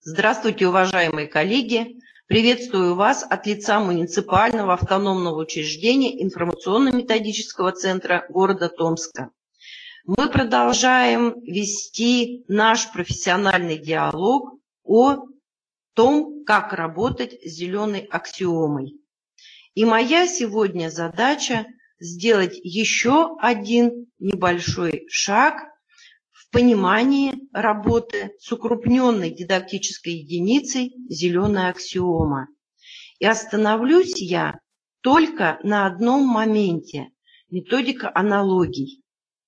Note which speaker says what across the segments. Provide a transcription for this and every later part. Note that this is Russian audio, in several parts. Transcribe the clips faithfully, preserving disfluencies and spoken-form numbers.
Speaker 1: Здравствуйте, уважаемые коллеги! Приветствую вас от лица муниципального автономного учреждения информационно-методического центра города Томска. Мы продолжаем вести наш профессиональный диалог о том, как работать с зеленой аксиомой. И моя сегодня задача сделать еще один небольшой шаг в понимании работы с укрупненной дидактической единицей зеленая аксиома. И остановлюсь я только на одном моменте – методика аналогий.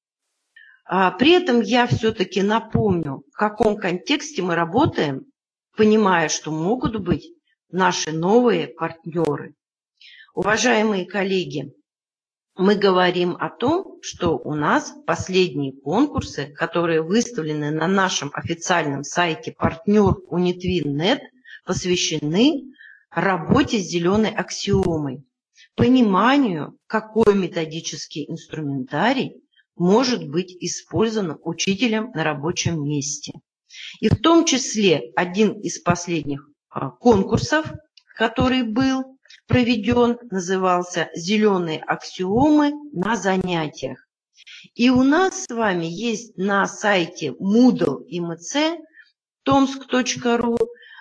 Speaker 1: А при этом я все-таки напомню, в каком контексте мы работаем, понимая, что могут быть наши новые партнеры. Уважаемые коллеги, мы говорим о том, что у нас последние конкурсы, которые выставлены на нашем официальном сайте партнер Унитвин точка нет, посвящены работе с зеленой аксиомой, пониманию, какой методический инструментарий может быть использован учителем на рабочем месте. И в том числе один из последних конкурсов, который был проведен, назывался «Зеленые аксиомы на занятиях». И у нас с вами есть на сайте Moodle и эм цэ томск точка ру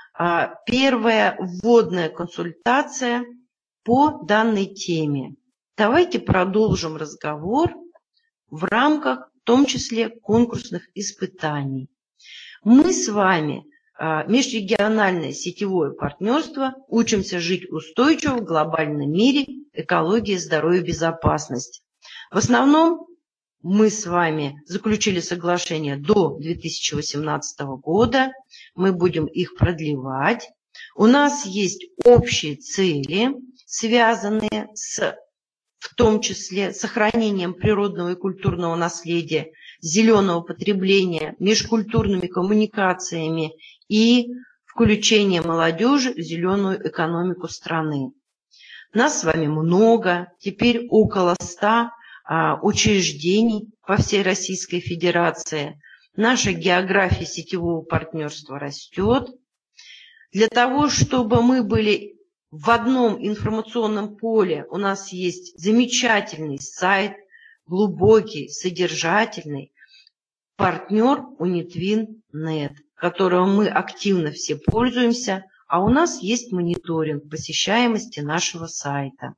Speaker 1: первая вводная консультация по данной теме. Давайте продолжим разговор в рамках, в том числе, конкурсных испытаний. Мы с вами межрегиональное сетевое партнерство, учимся жить устойчиво в глобальном мире, экология, здоровье, безопасность. В основном мы с вами заключили соглашение до две тысячи восемнадцатого года, мы будем их продлевать. У нас есть общие цели, связанные с, в том числе, сохранением природного и культурного наследия, зеленого потребления, межкультурными коммуникациями и включение молодежи в зеленую экономику страны. Нас с вами много, теперь около ста а, учреждений по всей Российской Федерации. Наша география сетевого партнерства растет. Для того, чтобы мы были в одном информационном поле, у нас есть замечательный сайт, глубокий, содержательный, партнер Унитвин точка нет, которым мы активно все пользуемся, а у нас есть мониторинг посещаемости нашего сайта.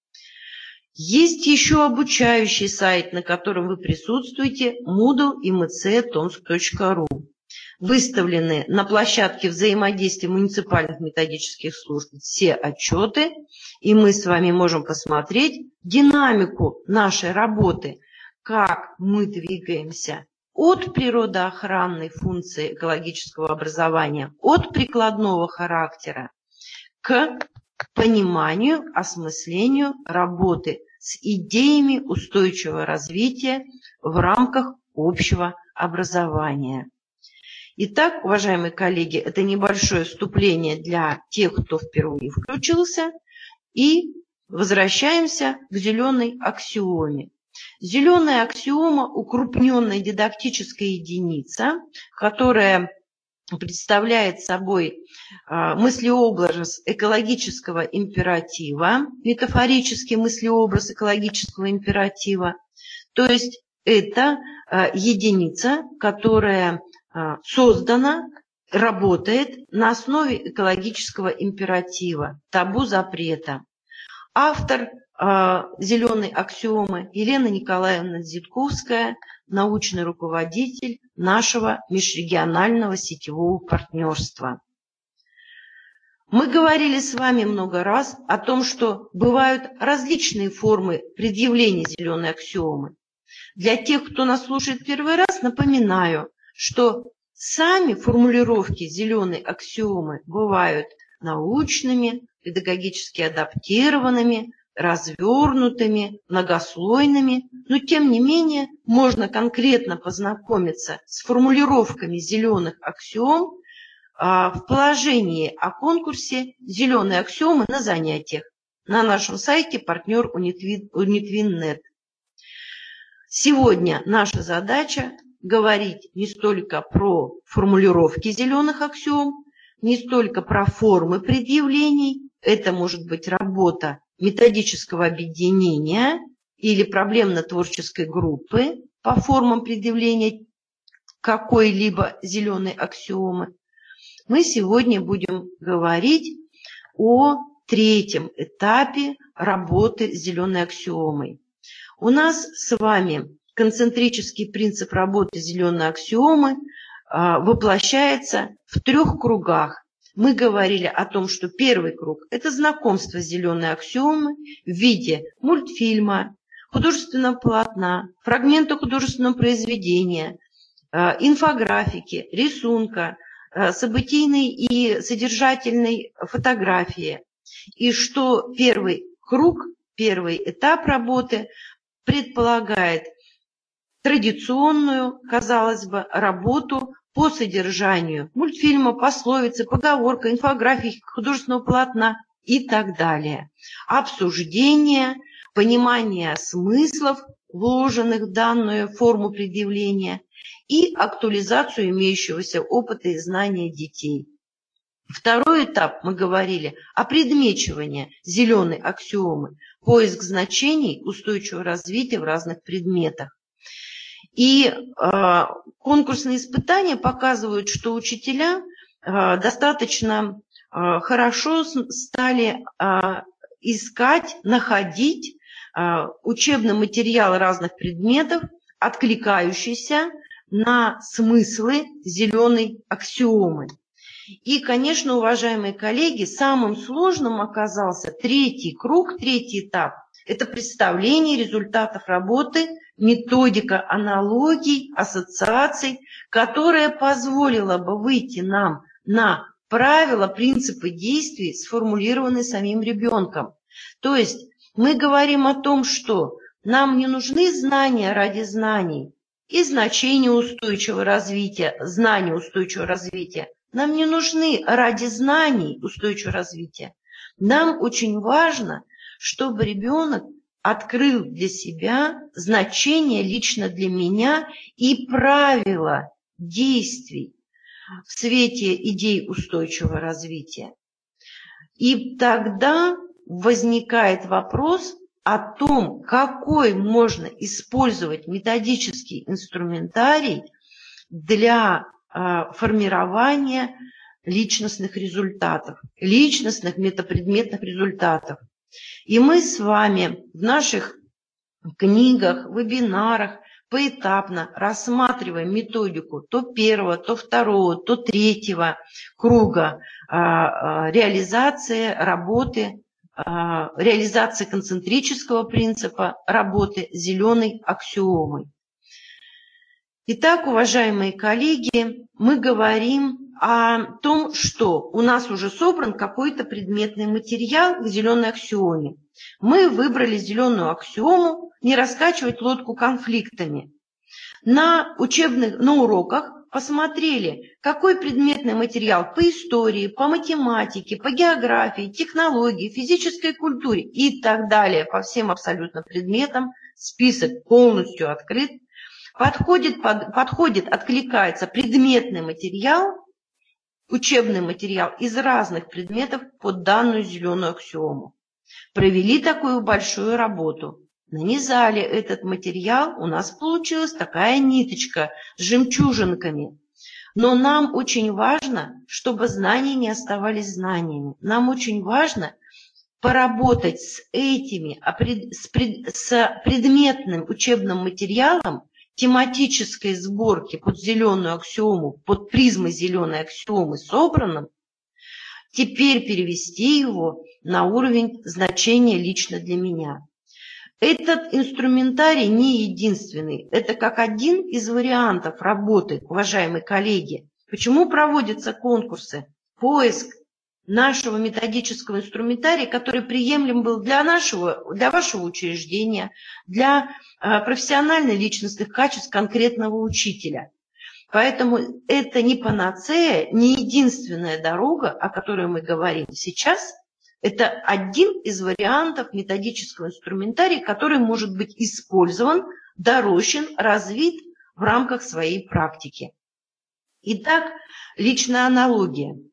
Speaker 1: Есть еще обучающий сайт, на котором вы присутствуете, Moodle и эм цэ томск точка ру. Выставлены на площадке взаимодействия муниципальных методических служб все отчеты, и мы с вами можем посмотреть динамику нашей работы, как мы двигаемся от природоохранной функции экологического образования, от прикладного характера к пониманию, осмыслению работы с идеями устойчивого развития в рамках общего образования. Итак, уважаемые коллеги, это небольшое вступление для тех, кто впервые включился, и возвращаемся к зеленой аксиоме. Зеленая аксиома – укрупненная дидактическая единица, которая представляет собой мыслеобраз экологического императива, метафорический мыслеобраз экологического императива. То есть это единица, которая создана, работает на основе экологического императива, табу запрета. Автор зеленой аксиомы Елена Николаевна Дзитковская, научный руководитель нашего межрегионального сетевого партнерства. Мы говорили с вами много раз о том, что бывают различные формы предъявления зеленой аксиомы. Для тех, кто нас слушает первый раз, напоминаю, что сами формулировки зеленой аксиомы бывают научными, педагогически адаптированными, развернутыми, многослойными, но тем не менее можно конкретно познакомиться с формулировками зеленых аксиом в положении о конкурсе «Зеленые аксиомы на занятиях» на нашем сайте партнер Унитвин точка нет. Сегодня наша задача говорить не столько про формулировки зеленых аксиом, не столько про формы предъявлений, это может быть работа методического объединения или проблемно-творческой группы по формам предъявления какой-либо зеленой аксиомы. Мы сегодня будем говорить о третьем этапе работы с зеленой аксиомой. У нас с вами концентрический принцип работы с зеленой аксиомы воплощается в трех кругах. Мы говорили о том, что первый круг – это знакомство с зеленой аксиомой в виде мультфильма, художественного полотна, фрагмента художественного произведения, инфографики, рисунка, событийной и содержательной фотографии. И что первый круг, первый этап работы предполагает традиционную, казалось бы, работу по содержанию мультфильма, пословицы, поговорка, инфографики, художественного полотна и так далее. Обсуждение, понимание смыслов, вложенных в данную форму предъявления, и актуализацию имеющегося опыта и знания детей. Второй этап, мы говорили, о предмечивании зеленой аксиомы, поиск значений устойчивого развития в разных предметах. И э, конкурсные испытания показывают, что учителя э, достаточно э, хорошо стали э, искать, находить э, учебный материал разных предметов, откликающийся на смыслы зеленой аксиомы. И, конечно, уважаемые коллеги, самым сложным оказался третий круг, третий этап. Это представление результатов работы, методика аналогий, ассоциаций, которая позволила бы выйти нам на правила, принципы действий, сформулированные самим ребенком. То есть мы говорим о том, что нам не нужны знания ради знаний и значения устойчивого развития, знания устойчивого развития. Нам не нужны ради знаний устойчивого развития. Нам очень важно, чтобы ребенок открыл для себя значение лично для меня и правила действий в свете идей устойчивого развития. И тогда возникает вопрос о том, какой можно использовать методический инструментарий для э, формирования личностных результатов, личностных метапредметных результатов. И мы с вами в наших книгах, вебинарах поэтапно рассматриваем методику то первого, то второго, то третьего круга э, э, реализации работы, реализации концентрического принципа работы с зеленой аксиомой. Итак, уважаемые коллеги, мы говорим о том, что у нас уже собран какой-то предметный материал к зеленой аксиоме. Мы выбрали зеленую аксиому не раскачивать лодку конфликтами. На учебных, на уроках посмотрели, какой предметный материал по истории, по математике, по географии, технологии, физической культуре и так далее, по всем абсолютно предметам, список полностью открыт, подходит, под, подходит, откликается предметный материал, учебный материал из разных предметов под данную зеленую аксиому. Провели такую большую работу. Нанизали этот материал, у нас получилась такая ниточка с жемчужинками. Но нам очень важно, чтобы знания не оставались знаниями. Нам очень важно поработать с этими, с предметным учебным материалом тематической сборки под зеленую аксиому, под призмой зеленой аксиомы собранным, теперь перевести его на уровень значения лично для меня. Этот инструментарий не единственный. Это как один из вариантов работы, уважаемые коллеги. Почему проводятся конкурсы? Поиск нашего методического инструментария, который приемлем был для нашего, для вашего учреждения, для э, профессионально-личностных качеств конкретного учителя. Поэтому это не панацея, не единственная дорога, о которой мы говорим сейчас. Это один из вариантов методического инструментария, который может быть использован, дорощен, развит в рамках своей практики. Итак, личная аналогия.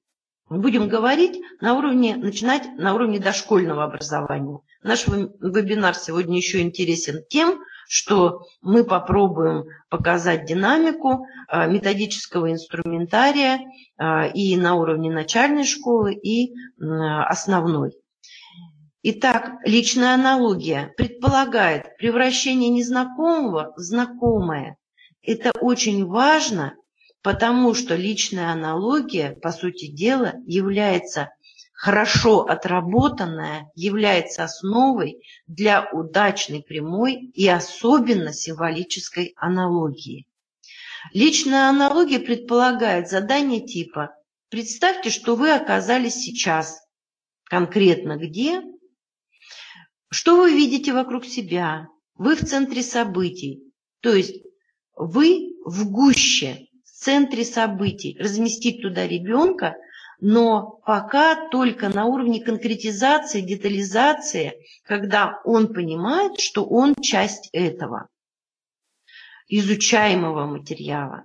Speaker 1: Будем говорить на уровне, начинать на уровне дошкольного образования. Наш вебинар сегодня еще интересен тем, что мы попробуем показать динамику методического инструментария и на уровне начальной школы, и основной. Итак, личная аналогия предполагает превращение незнакомого в знакомое. Это очень важно, потому что личная аналогия, по сути дела, является хорошо отработанная, является основой для удачной прямой и особенно символической аналогии. Личная аналогия предполагает задание типа: представьте, что вы оказались сейчас конкретно где, что вы видите вокруг себя, вы в центре событий, то есть вы в гуще, в центре событий. Разместить туда ребенка, но пока только на уровне конкретизации, детализации, когда он понимает, что он часть этого изучаемого материала.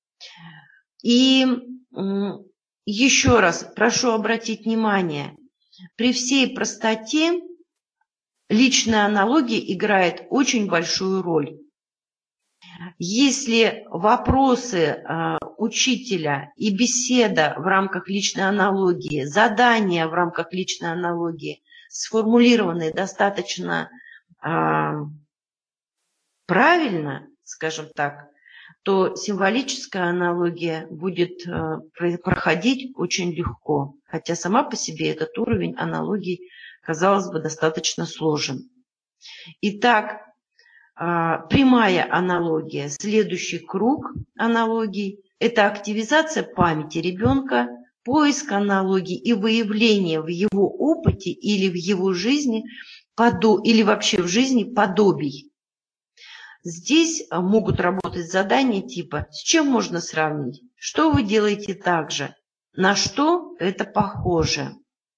Speaker 1: И еще раз прошу обратить внимание, при всей простоте личная аналогия играет очень большую роль. Если вопросы э, учителя и беседа в рамках личной аналогии, задания в рамках личной аналогии сформулированы достаточно э, правильно, скажем так, то символическая аналогия будет э, проходить очень легко, хотя сама по себе этот уровень аналогий, казалось бы, достаточно сложен. Итак, прямая аналогия, следующий круг аналогий – это активизация памяти ребенка, поиск аналогий и выявление в его опыте или в его жизни, или вообще в жизни подобий. Здесь могут работать задания типа: с чем можно сравнить, что вы делаете так же, на что это похоже.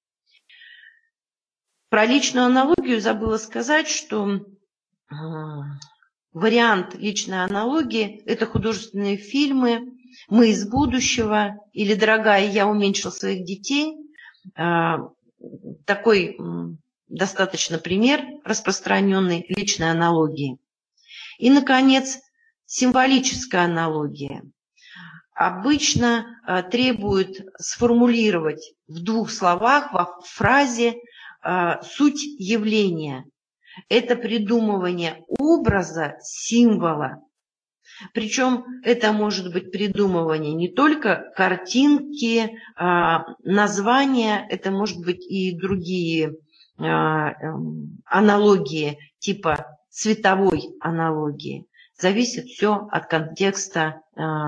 Speaker 1: Про личную аналогию забыла сказать, что вариант личной аналогии – это художественные фильмы «Мы из будущего» или «Дорогая, я уменьшил своих детей». Такой достаточно пример распространенной личной аналогии. И, наконец, символическая аналогия. Обычно требует сформулировать в двух словах, во фразе суть явления. Это придумывание образа, символа. Причем это может быть придумывание не только картинки, названия, это может быть и другие аналогии, типа цветовой аналогии. Зависит все от контекста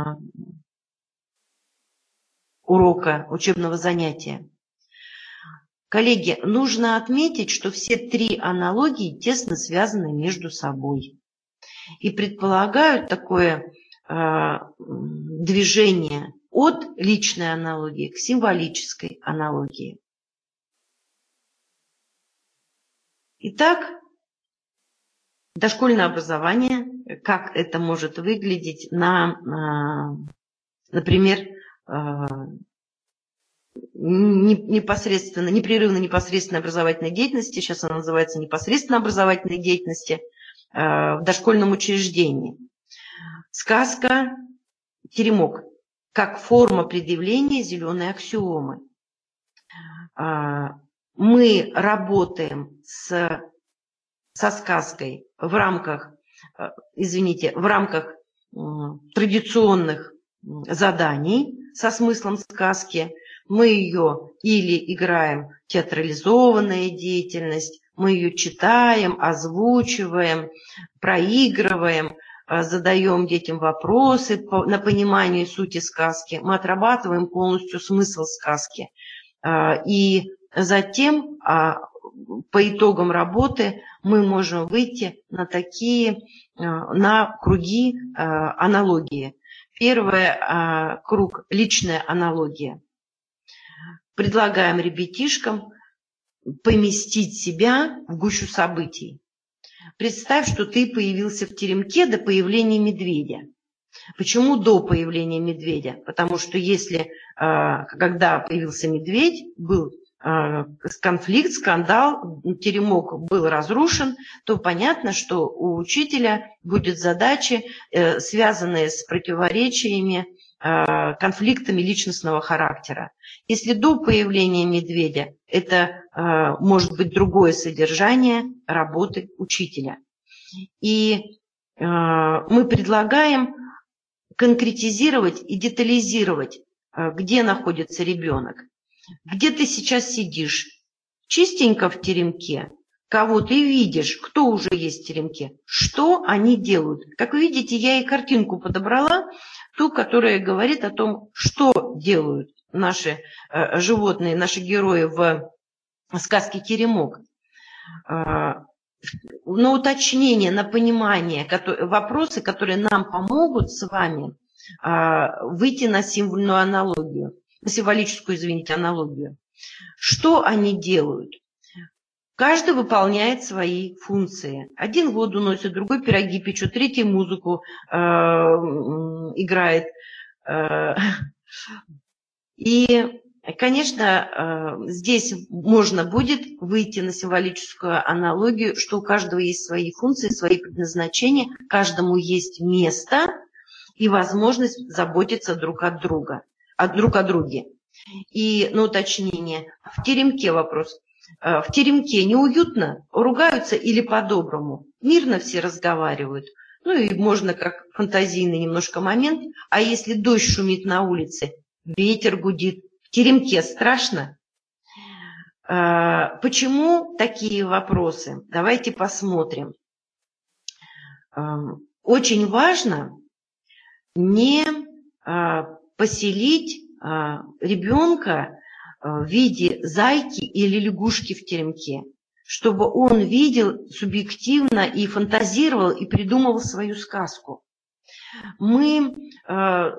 Speaker 1: урока, учебного занятия. Коллеги, нужно отметить, что все три аналогии тесно связаны между собой и предполагают такое э, движение от личной аналогии к символической аналогии. Итак, дошкольное образование, как это может выглядеть на, э, например, э, непосредственно, непрерывно непосредственной образовательной деятельности, сейчас она называется непосредственно образовательной деятельности в дошкольном учреждении. Сказка «Теремок» как форма предъявления зеленой аксиомы. Мы работаем с, со сказкой в рамках, извините, в рамках традиционных заданий со смыслом сказки. Мы ее или играем театрализованная деятельность, мы ее читаем, озвучиваем, проигрываем, задаем детям вопросы на понимание сути сказки. Мы отрабатываем полностью смысл сказки. И затем по итогам работы мы можем выйти на такие, на круги аналогии. Первый круг – личная аналогия. Предлагаем ребятишкам поместить себя в гущу событий. Представь, что ты появился в теремке до появления медведя. Почему до появления медведя? Потому что если, когда появился медведь, был конфликт, скандал, теремок был разрушен, то понятно, что у учителя будет задачи, связанные с противоречиями, конфликтами личностного характера. Если до появления медведя, это может быть другое содержание работы учителя. И мы предлагаем конкретизировать и детализировать, где находится ребенок. Где ты сейчас сидишь? Чистенько в теремке. Кого ты видишь? Кто уже есть в теремке? Что они делают? Как вы видите, я и картинку подобрала, ту, которая говорит о том, что делают наши э, животные, наши герои в сказке «Теремок». Э, на уточнение, на понимание, которые, вопросы, которые нам помогут с вами э, выйти на символьную аналогию, на символическую, извините, аналогию. Что они делают? Каждый выполняет свои функции. Один воду носит, другой пироги печет, третий музыку э, играет. Э, и, конечно, э, здесь можно будет выйти на символическую аналогию, что у каждого есть свои функции, свои предназначения, каждому есть место и возможность заботиться друг от друга, от, друг о друге. И, на уточнение, в теремке вопрос. В теремке неуютно, ругаются или по-доброму? Мирно все разговаривают. Ну и можно как фантазийный немножко момент. А если дождь шумит на улице, ветер гудит, в теремке страшно? Почему такие вопросы? Давайте посмотрим. Очень важно не поселить ребенка в виде зайки или лягушки в теремке, чтобы он видел субъективно и фантазировал, и придумывал свою сказку. Мы э,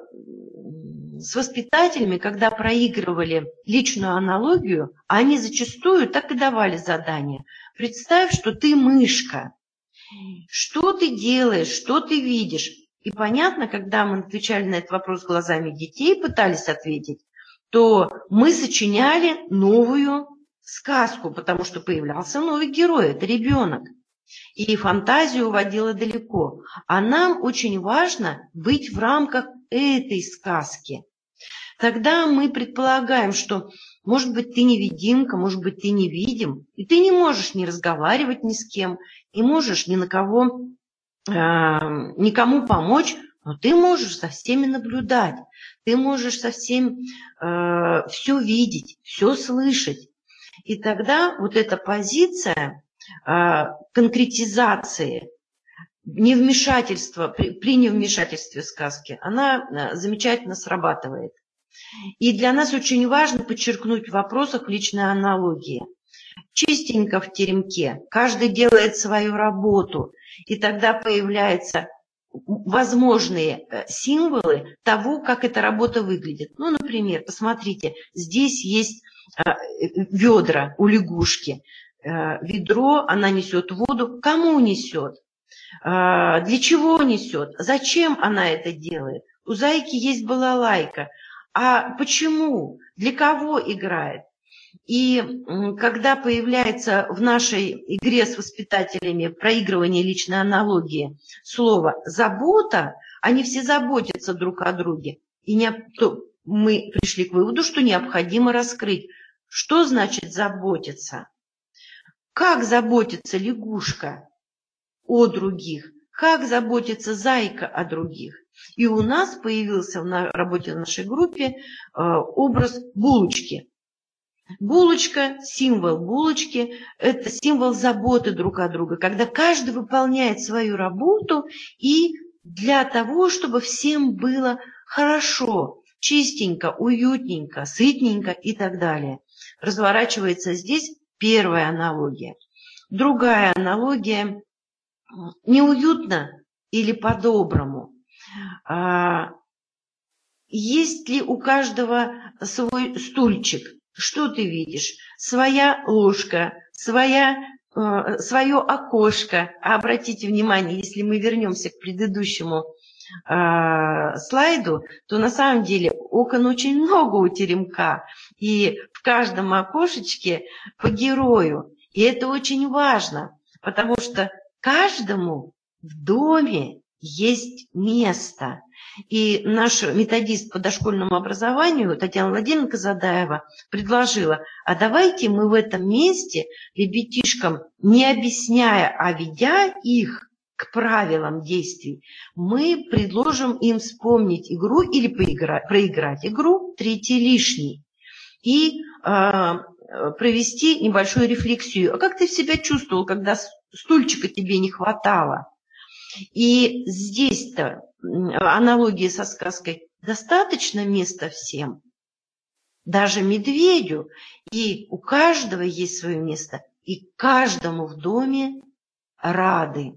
Speaker 1: с воспитателями, когда проигрывали личную аналогию, они зачастую так и давали задание. Представь, что ты мышка. Что ты делаешь, что ты видишь? И понятно, когда мы отвечали на этот вопрос глазами детей, пытались ответить, то мы сочиняли новую сказку, потому что появлялся новый герой, это ребенок. И фантазию уводила далеко. А нам очень важно быть в рамках этой сказки. Тогда мы предполагаем, что, может быть, ты невидимка, может быть, ты невидим, и ты не можешь не разговаривать ни с кем, не можешь ни на кого, э, никому помочь, но ты можешь со всеми наблюдать. Ты можешь совсем э, все видеть, все слышать. И тогда вот эта позиция э, конкретизации, невмешательства, при, при невмешательстве в сказке, она э, замечательно срабатывает. И для нас очень важно подчеркнуть в вопросах личной аналогии. Чистенько в теремке, каждый делает свою работу, и тогда появляются возможные символы того, как эта работа выглядит. Ну, например, посмотрите, здесь есть ведра у лягушки. Ведро, она несет воду. Кому несет? Для чего несет? Зачем она это делает? У зайки есть балалайка. А почему? Для кого играет? И когда появляется в нашей игре с воспитателями проигрывание личной аналогии слово «забота», они все заботятся друг о друге. И не, то мы пришли к выводу, что необходимо раскрыть, что значит заботиться. Как заботится лягушка о других, как заботится зайка о других. И у нас появился в работе в нашей группе образ булочки. Булочка, символ булочки – это символ заботы друг о друге, когда каждый выполняет свою работу и для того, чтобы всем было хорошо, чистенько, уютненько, сытненько и так далее. Разворачивается здесь первая аналогия. Другая аналогия – неуютно или по-доброму. Есть ли у каждого свой стульчик? Что ты видишь? Своя ложка, своя, э, свое окошко. А обратите внимание, если мы вернемся к предыдущему э, слайду, то на самом деле окон очень много у теремка, и в каждом окошечке по герою. И это очень важно, потому что каждому в доме есть место. И наш методист по дошкольному образованию Татьяна Владимировна Казадаева предложила, а давайте мы в этом месте ребятишкам, не объясняя, а ведя их к правилам действий, мы предложим им вспомнить игру или поиграть, проиграть игру «Третий лишний» и э, провести небольшую рефлексию. А как ты себя чувствовал, когда стульчика тебе не хватало? И здесь-то аналогия со сказкой: достаточно места всем, даже медведю, и у каждого есть свое место, и каждому в доме рады.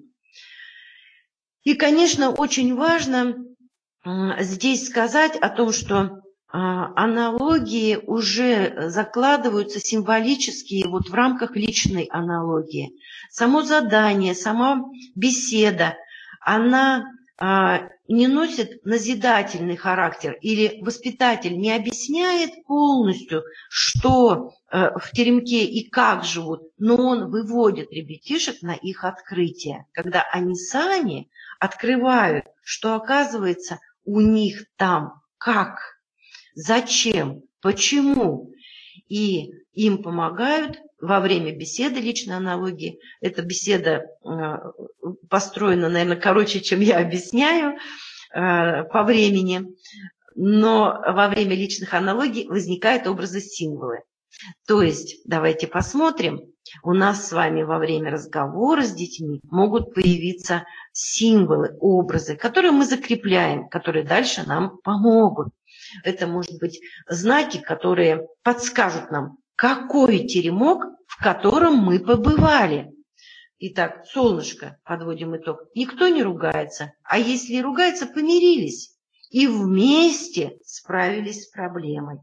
Speaker 1: И, конечно, очень важно здесь сказать о том, что аналогии уже закладываются символические вот в рамках личной аналогии. Само задание, сама беседа, она а, не носит назидательный характер, или воспитатель не объясняет полностью, что а, в теремке и как живут, но он выводит ребятишек на их открытие, когда они сами открывают, что оказывается у них там как, зачем, почему, и им помогают во время беседы личной аналогии. Эта беседа э, построена, наверное, короче, чем я объясняю э, по времени, но во время личных аналогий возникают образы-символы. То есть, давайте посмотрим, у нас с вами во время разговора с детьми могут появиться символы, образы, которые мы закрепляем, которые дальше нам помогут. Это, может быть, знаки, которые подскажут нам, какой теремок, в котором мы побывали. Итак, солнышко, подводим итог. Никто не ругается, а если и ругается, помирились и вместе справились с проблемой.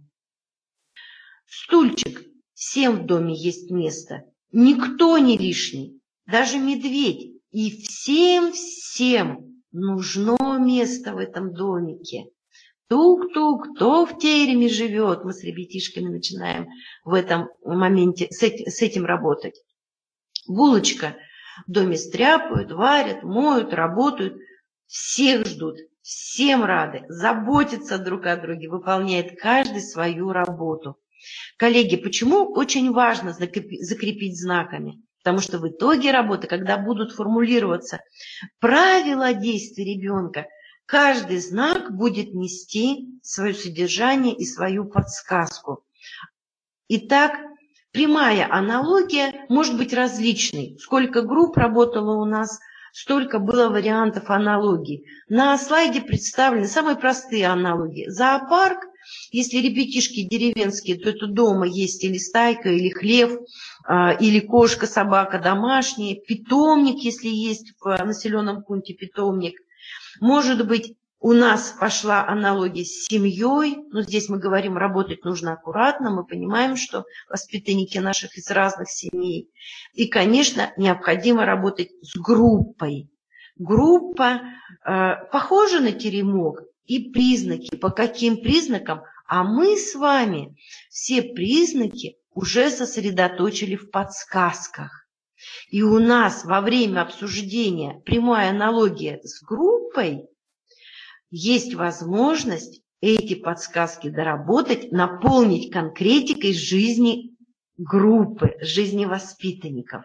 Speaker 1: Стульчик, всем в доме есть место, никто не лишний, даже медведь, и всем-всем нужно место в этом домике. Тук-тук, кто в тереме живет? Мы с ребятишками начинаем в этом моменте с этим, с этим работать. Булочка. В доме стряпают, варят, моют, работают. Всех ждут, всем рады, заботятся друг о друге, выполняет каждый свою работу. Коллеги, почему очень важно закрепить знаками? Потому что в итоге работы, когда будут формулироваться правила действий ребенка, каждый знак будет нести свое содержание и свою подсказку. Итак, прямая аналогия может быть различной. Сколько групп работало у нас, столько было вариантов аналогий. На слайде представлены самые простые аналогии. Зоопарк, если ребятишки деревенские, то это дома есть или стайка, или хлев, или кошка, собака домашняя. Питомник, если есть в населенном пункте питомник. Может быть, у нас пошла аналогия с семьей, но здесь мы говорим, работать нужно аккуратно, мы понимаем, что воспитанники наших из разных семей. И, конечно, необходимо работать с группой. Группа э, похожа на теремок, и признаки, по каким признакам, а мы с вами все признаки уже сосредоточили в подсказках. И у нас во время обсуждения прямая аналогия с группой есть возможность эти подсказки доработать, наполнить конкретикой жизни группы, жизни воспитанников.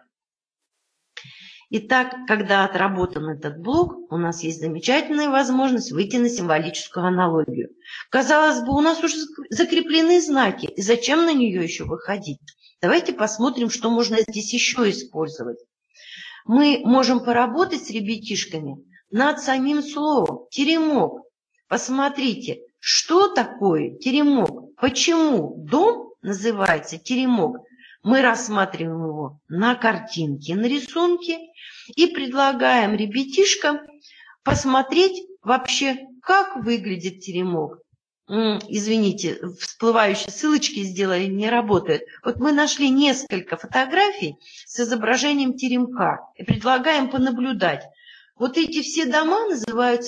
Speaker 1: Итак, когда отработан этот блок, у нас есть замечательная возможность выйти на символическую аналогию. Казалось бы, у нас уже закреплены знаки, и зачем на нее еще выходить? Давайте посмотрим, что можно здесь еще использовать. Мы можем поработать с ребятишками над самим словом «теремок». Посмотрите, что такое теремок, почему дом называется теремок. Мы рассматриваем его на картинке, на рисунке и предлагаем ребятишкам посмотреть вообще, как выглядит теремок. Извините, всплывающие ссылочки сделали, не работают. Вот мы нашли несколько фотографий с изображением теремка и предлагаем понаблюдать. Вот эти все дома называются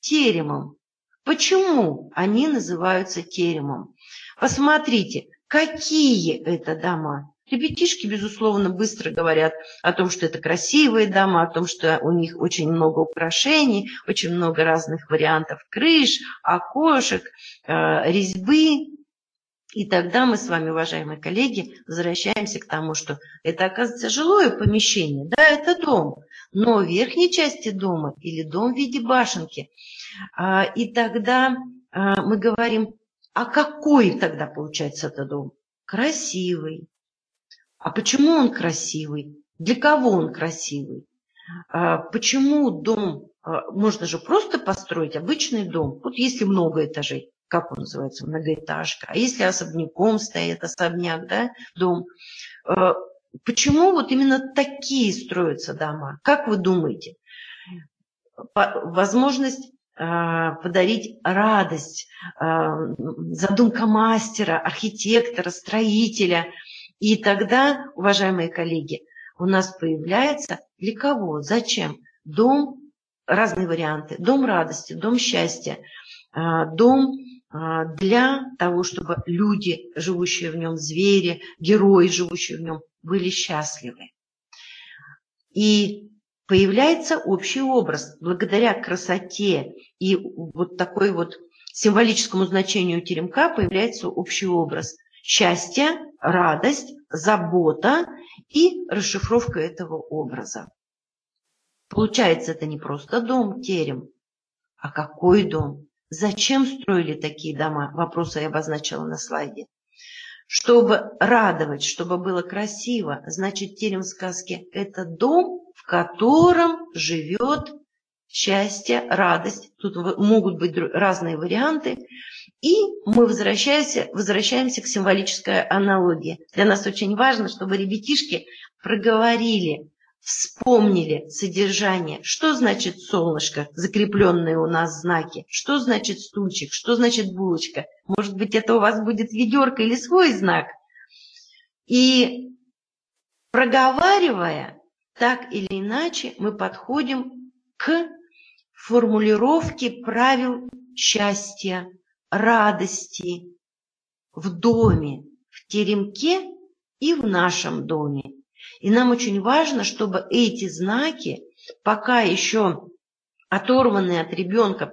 Speaker 1: теремом. Почему они называются теремом? Посмотрите, какие это дома. Ребятишки, безусловно, быстро говорят о том, что это красивые дома, о том, что у них очень много украшений, очень много разных вариантов крыш, окошек, резьбы. И тогда мы с вами, уважаемые коллеги, возвращаемся к тому, что это, оказывается, жилое помещение, да, это дом, но в верхней части дома или дом в виде башенки. И тогда мы говорим, а какой тогда получается этот дом? Красивый. А почему он красивый? Для кого он красивый? Почему дом, можно же просто построить обычный дом, вот если много этажей. Как он называется, многоэтажка, а если особняком стоит особняк, да, дом, почему вот именно такие строятся дома? Как вы думаете? Возможность подарить радость, задумка мастера, архитектора, строителя. И тогда, уважаемые коллеги, у нас появляется для кого, зачем? Дом, разные варианты, дом радости, дом счастья, дом для того, чтобы люди, живущие в нем, звери, герои, живущие в нем, были счастливы. И появляется общий образ. Благодаря красоте и вот такой вот символическому значению теремка появляется общий образ. Счастье, радость, забота и расшифровка этого образа. Получается, это не просто дом, терем, а какой дом? Зачем строили такие дома? Вопросы я обозначила на слайде. Чтобы радовать, чтобы было красиво, значит, терем в сказке – это дом, в котором живет счастье, радость. Тут могут быть разные варианты. И мы возвращаемся, возвращаемся к символической аналогии. Для нас очень важно, чтобы ребятишки проговорили, вспомнили содержание, что значит солнышко, закрепленные у нас знаки, что значит стульчик, что значит булочка. Может быть, это у вас будет ведерко или свой знак. И проговаривая, так или иначе, мы подходим к формулировке правил счастья, радости в доме, в теремке и в нашем доме. И нам очень важно, чтобы эти знаки, пока еще оторванные от ребенка,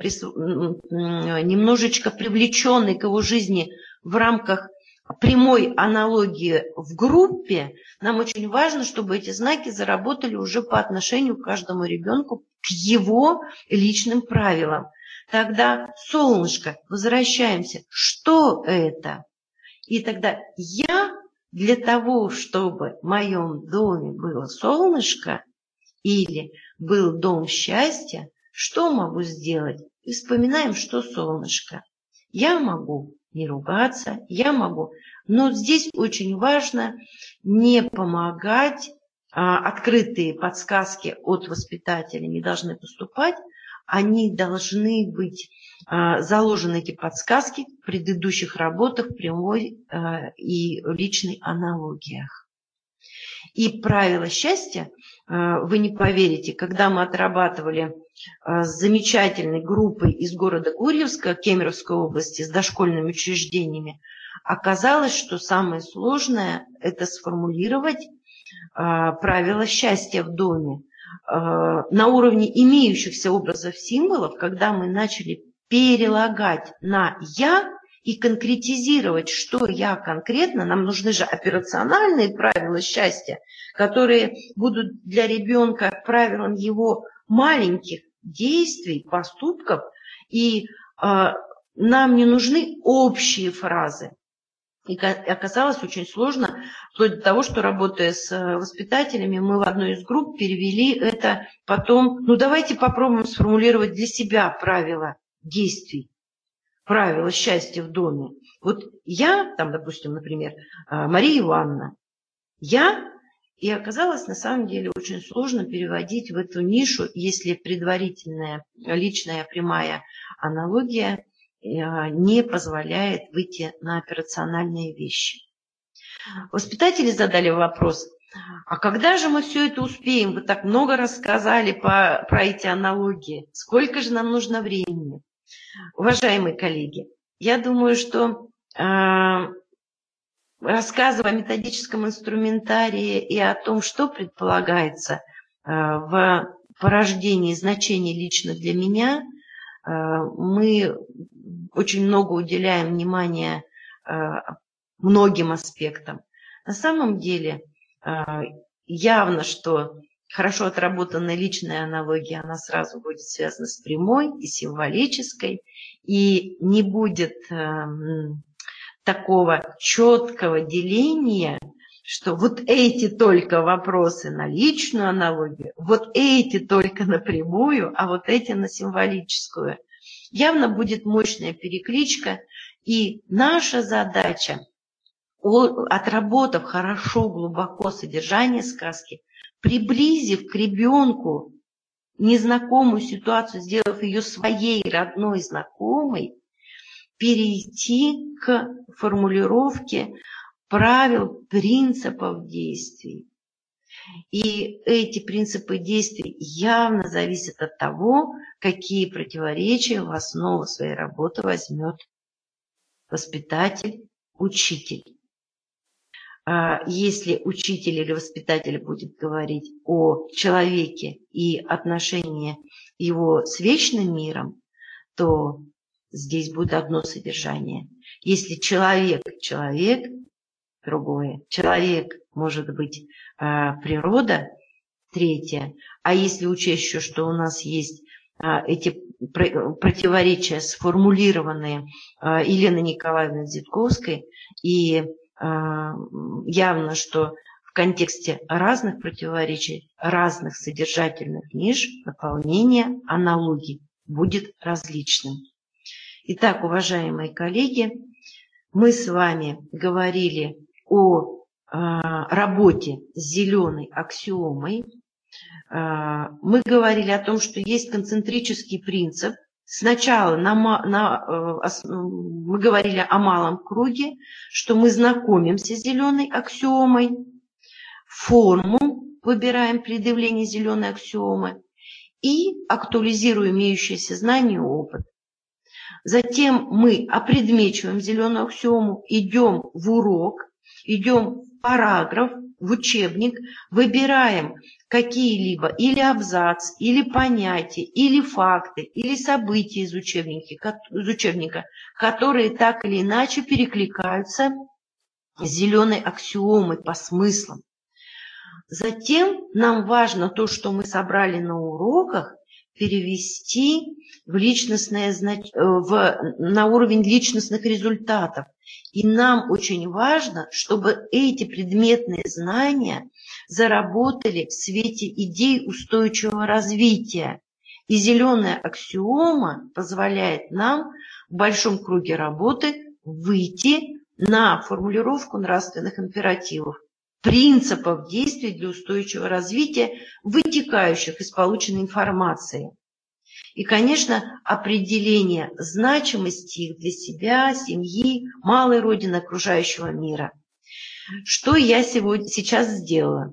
Speaker 1: немножечко привлеченные к его жизни в рамках прямой аналогии в группе, нам очень важно, чтобы эти знаки заработали уже по отношению к каждому ребенку, к его личным правилам. Тогда солнышко, возвращаемся, что это? И тогда я для того, чтобы в моем доме было солнышко или был дом счастья, что могу сделать? И вспоминаем, что солнышко. Я могу не ругаться, я могу. Но здесь очень важно не помогать, а, открытые подсказки от воспитателя не должны поступать, они должны быть а, заложены, эти подсказки, в предыдущих работах, в прямой а, и личной аналогиях. И правила счастья, а, вы не поверите, когда мы отрабатывали а, с замечательной группой из города Гурьевска, Кемеровской области, с дошкольными учреждениями, оказалось, что самое сложное – это сформулировать а, правила счастья в доме. На уровне имеющихся образов символов, когда мы начали перелагать на «я» и конкретизировать, что я конкретно, нам нужны же операциональные правила счастья, которые будут для ребенка правилом его маленьких действий, поступков, и э, нам не нужны общие фразы. И оказалось очень сложно, вплоть до того, что, работая с воспитателями, мы в одной из групп перевели это потом, ну давайте попробуем сформулировать для себя правила действий, правила счастья в доме. Вот я, там, допустим, например, Мария Ивановна, я, и оказалось на самом деле очень сложно переводить в эту нишу, если предварительная личная прямая аналогия не позволяет выйти на операциональные вещи. Воспитатели задали вопрос, А когда же мы все это успеем? Вы так много рассказали по, про эти аналогии. Сколько же нам нужно времени? Уважаемые коллеги, я думаю, что э, рассказывая о методическом инструментарии и о том, что предполагается э, в порождении значений лично для меня, э, мы очень много уделяем внимания э, многим аспектам. На самом деле, явно, что хорошо отработанная личная аналогия, она сразу будет связана с прямой и символической, и не будет э, такого четкого деления, что вот эти только вопросы на личную аналогию, вот эти только на прямую, а вот эти на символическую. Явно будет мощная перекличка, и наша задача, отработав хорошо, глубоко содержание сказки, приблизив к ребенку незнакомую ситуацию, сделав ее своей родной, знакомой, перейти к формулировке правил, принципов действий. И эти принципы действий явно зависят от того, какие противоречия в основу своей работы возьмет воспитатель, учитель. Если учитель или воспитатель будет говорить о человеке и отношении его с вечным миром, то здесь будет одно содержание. Если человек – человек, другое. Человек может быть природа, третье. А если учесть еще, что у нас есть эти противоречия, сформулированные Еленой Николаевной Дзитковской, и явно, что в контексте разных противоречий, разных содержательных ниш, наполнение аналогий будет различным. Итак, уважаемые коллеги, мы с вами говорили о работе с зеленой аксиомой. Мы говорили о том, что есть концентрический принцип. Сначала на, на, мы говорили о малом круге, что мы знакомимся с зеленой аксиомой, форму выбираем предъявление зеленой аксиомы и актуализируем имеющиеся знания и опыт. Затем мы опредмечиваем зеленую аксиому, идем в урок, идем в параграф, в учебник, выбираем какие-либо или абзац, или понятия, или факты, или события из учебника, из учебника, которые так или иначе перекликаются с зеленой аксиомой по смыслам. Затем нам важно то, что мы собрали на уроках, перевести в личностное, в, на уровень личностных результатов. И нам очень важно, чтобы эти предметные знания заработали в свете идей устойчивого развития. И зеленая аксиома позволяет нам в большом круге работы выйти на формулировку нравственных императивов, принципов действий для устойчивого развития, вытекающих из полученной информации. И, конечно, определение значимости их для себя, семьи, малой родины, окружающего мира. Что я сегодня, сейчас сделала?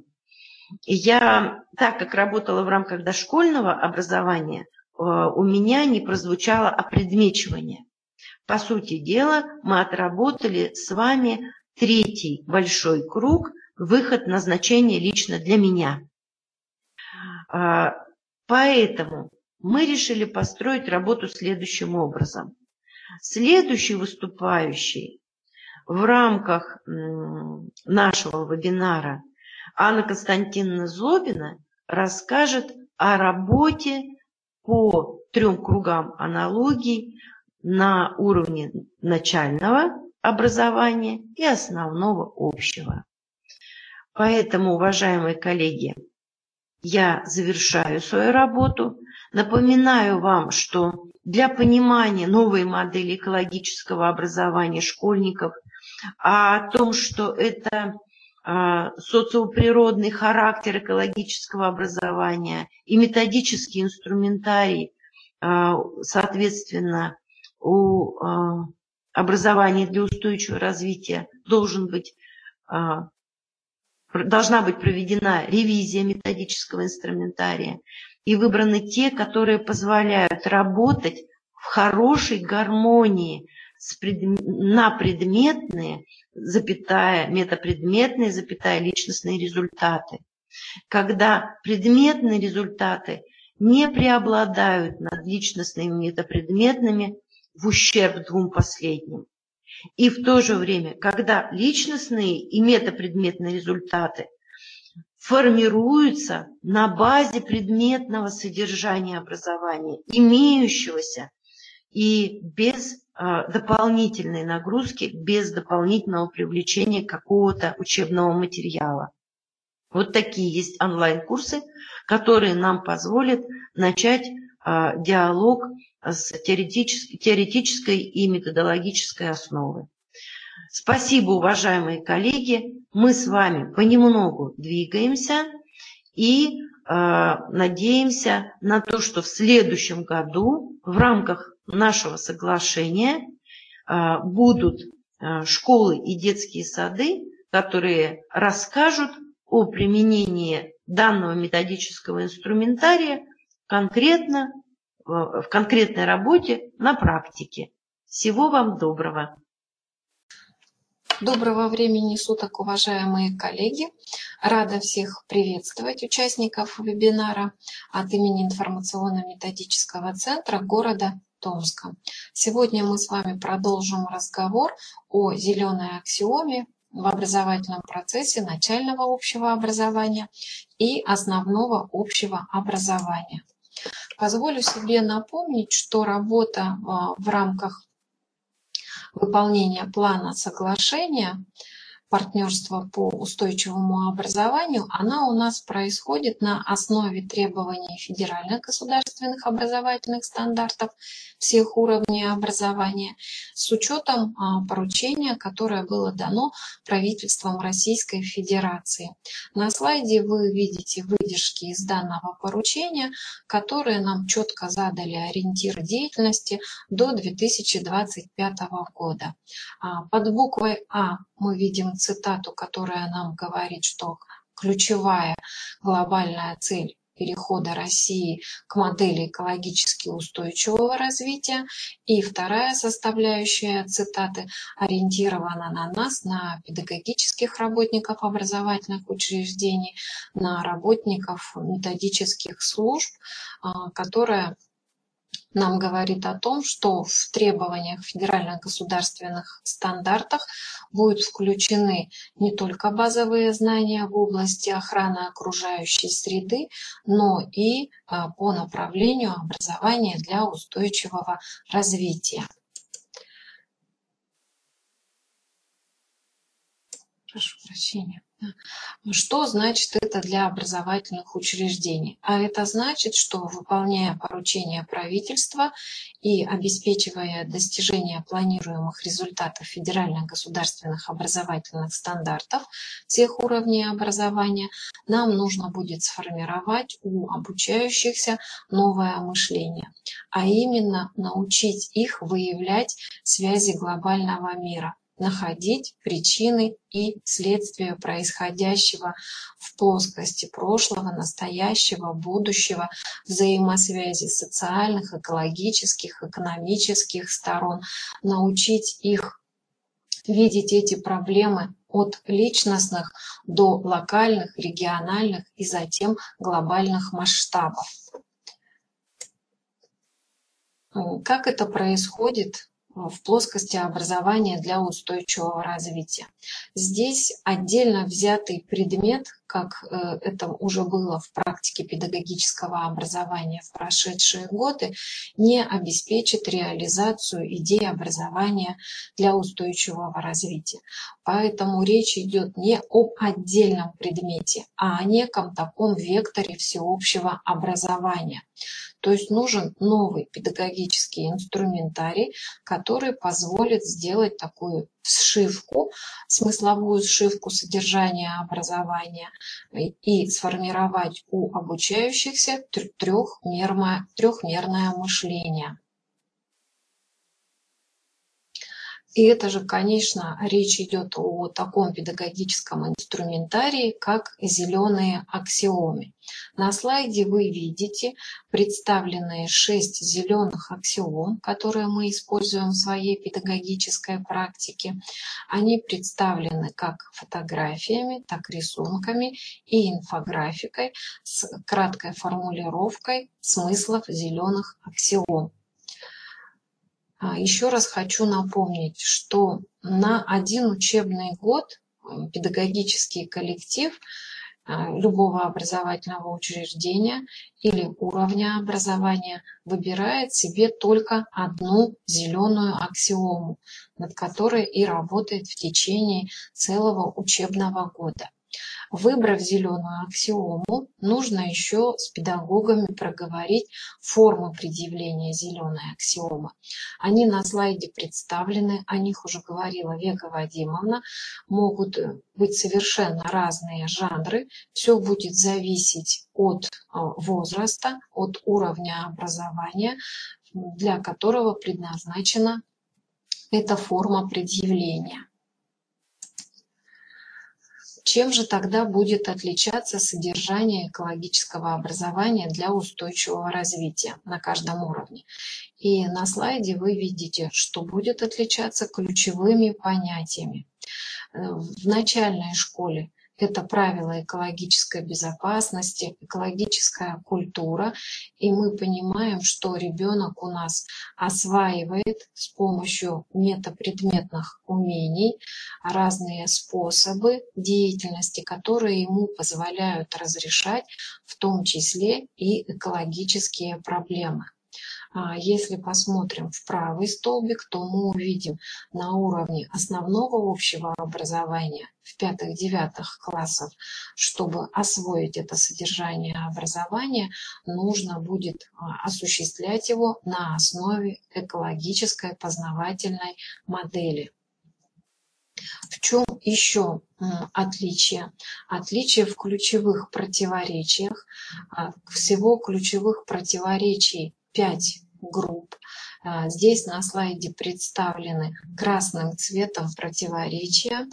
Speaker 1: Я, так как работала в рамках дошкольного образования, у меня не прозвучало опредмечивание. По сути дела, мы отработали с вами третий большой круг, выход на значение лично для меня. Поэтому мы решили построить работу следующим образом. Следующий выступающий в рамках нашего вебинара Анна Константиновна Злобина расскажет о работе по трем кругам аналогий на уровне начального образования и основного общего. Поэтому, уважаемые коллеги, я завершаю свою работу. Напоминаю вам, что для понимания новой модели экологического образования школьников, о том, что это социоприродный характер экологического образования и методический инструментарий, соответственно, у образования для устойчивого развития должен быть должна быть проведена ревизия методического инструментария и выбраны те, которые позволяют работать в хорошей гармонии с пред... на предметные, запятая, метапредметные, запятая, личностные результаты. Когда предметные результаты не преобладают над личностными метапредметными в ущерб двум последним. И в то же время, когда личностные и метапредметные результаты формируются на базе предметного содержания образования, имеющегося и без э, дополнительной нагрузки, без дополнительного привлечения какого-то учебного материала. Вот такие есть онлайн-курсы, которые нам позволят начать э, диалог с теоретической, теоретической и методологической основой. Спасибо, уважаемые коллеги. Мы с вами понемногу двигаемся и э, надеемся на то, что в следующем году в рамках нашего соглашения э, будут э, школы и детские сады, которые расскажут о применении данного методического инструментария конкретно, э, в конкретной работе на практике. Всего вам доброго!
Speaker 2: Доброго времени суток, уважаемые коллеги! Рада всех приветствовать участников вебинара от имени информационно-методического центра города Томска. Сегодня мы с вами продолжим разговор о зеленой аксиоме в образовательном процессе начального общего образования и основного общего образования. Позволю себе напомнить, что работа в рамках выполнения плана соглашения партнерства по устойчивому образованию, она у нас происходит на основе требований федеральных государственных образовательных стандартов всех уровней образования с учетом поручения, которое было дано правительством Российской Федерации. На слайде вы видите выдержки из данного поручения, которые нам четко задали ориентиры деятельности до две тысячи двадцать пятого года. Под буквой А мы видим цитату, которая нам говорит, что ключевая глобальная цель перехода России к модели экологически устойчивого развития. И вторая составляющая цитаты ориентирована на нас, на педагогических работников образовательных учреждений, на работников методических служб, которая нам говорит о том, что в требованиях федеральных государственных стандартах будут включены не только базовые знания в области охраны окружающей среды, но и по направлению образования для устойчивого развития. Прошу прощения. Что значит это для образовательных учреждений? А это значит, что, выполняя поручения правительства и обеспечивая достижение планируемых результатов федеральных государственных образовательных стандартов всех уровней образования, нам нужно будет сформировать у обучающихся новое мышление, а именно научить их выявлять связи глобального мира, находить причины и следствия происходящего в плоскости прошлого, настоящего, будущего, взаимосвязи социальных, экологических, экономических сторон, научить их видеть эти проблемы от личностных до локальных, региональных и затем глобальных масштабов. Как это происходит в плоскости образования для устойчивого развития? Здесь отдельно взятый предмет, как это уже было в практике педагогического образования в прошедшие годы, не обеспечит реализацию идеи образования для устойчивого развития. Поэтому речь идет не об отдельном предмете, а о неком таком векторе всеобщего образования. То есть нужен новый педагогический инструментарий, который позволит сделать такую сшивку, смысловую сшивку содержания образования и сформировать у обучающихся трехмерное, трехмерное мышление. И это же, конечно, речь идет о таком педагогическом инструментарии, как зеленые аксиомы. На слайде вы видите представленные шесть зеленых аксиом, которые мы используем в своей педагогической практике. Они представлены как фотографиями, так и рисунками и инфографикой с краткой формулировкой смыслов зеленых аксиом. Еще раз хочу напомнить, что на один учебный год педагогический коллектив любого образовательного учреждения или уровня образования выбирает себе только одну зеленую аксиому, над которой и работает в течение целого учебного года. Выбрав зеленую аксиому, нужно еще с педагогами проговорить формы предъявления зеленой аксиомы. Они на слайде представлены, о них уже говорила Вега Вадимовна, могут быть совершенно разные жанры. Все будет зависеть от возраста, от уровня образования, для которого предназначена эта форма предъявления. Чем же тогда будет отличаться содержание экологического образования для устойчивого развития на каждом уровне? И на слайде вы видите, что будет отличаться ключевыми понятиями. В начальной школе это правила экологической безопасности, экологическая культура. И мы понимаем, что ребенок у нас осваивает с помощью метапредметных умений разные способы деятельности, которые ему позволяют разрешать в том числе и экологические проблемы. Если посмотрим в правый столбик, то мы увидим на уровне основного общего образования в пятых-девятых классах, чтобы освоить это содержание образования, нужно будет осуществлять его на основе экологической познавательной модели. В чем еще отличие? Отличие в ключевых противоречиях. Всего ключевых противоречий пять групп. Здесь на слайде представлены красным цветом противоречия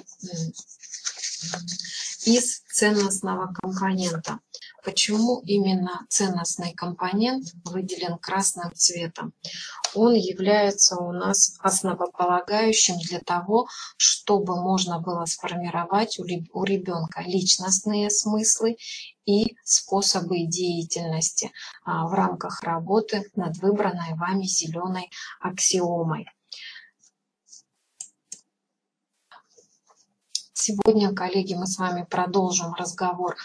Speaker 2: из ценностного компонента. Почему именно ценностный компонент выделен красным цветом? Он является у нас основополагающим для того, чтобы можно было сформировать у ребенка личностные смыслы и способы деятельности в рамках работы над выбранной вами зеленой аксиомой. Сегодня, коллеги, мы с вами продолжим разговор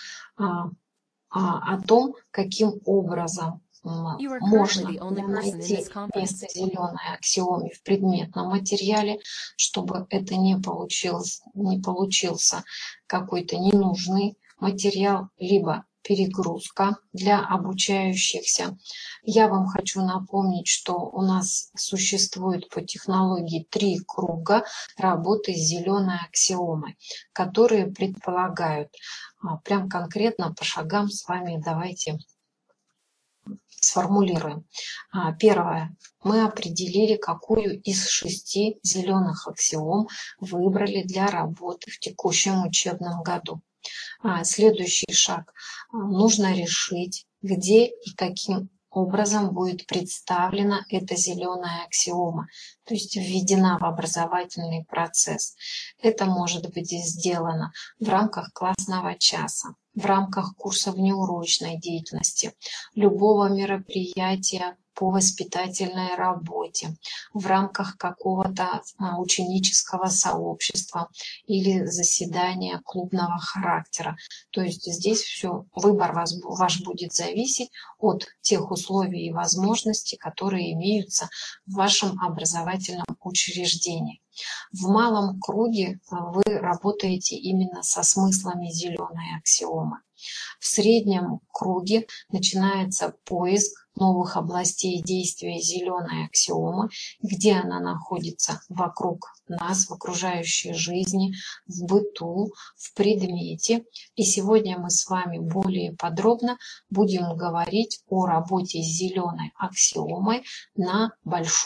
Speaker 2: о том, каким образом можно найти место зеленой аксиоме в предметном материале, чтобы это не получилось, не получился какой-то ненужный материал, либо перегрузка для обучающихся. Я вам хочу напомнить, что у нас существует по технологии три круга работы с зеленой аксиомой, которые предполагают, прям конкретно по шагам с вами давайте сформулируем. Первое. Мы определили, какую из шести зеленых аксиом выбрали для работы в текущем учебном году. Следующий шаг. Нужно решить, где и каким образом будет представлена эта зеленая аксиома, то есть введена в образовательный процесс. Это может быть сделано в рамках классного часа, в рамках курса внеурочной деятельности, любого мероприятия по воспитательной работе, в рамках какого-то ученического сообщества или заседания клубного характера. То есть здесь все, выбор ваш, ваш будет зависеть от тех условий и возможностей, которые имеются в вашем образовательном учреждении. В малом круге вы работаете именно со смыслами зеленой аксиомы. В среднем круге начинается поиск новых областей действия зеленой аксиомы, где она находится вокруг нас, в окружающей жизни, в быту, в предмете. И сегодня мы с вами более подробно будем говорить о работе с зеленой аксиомой на большом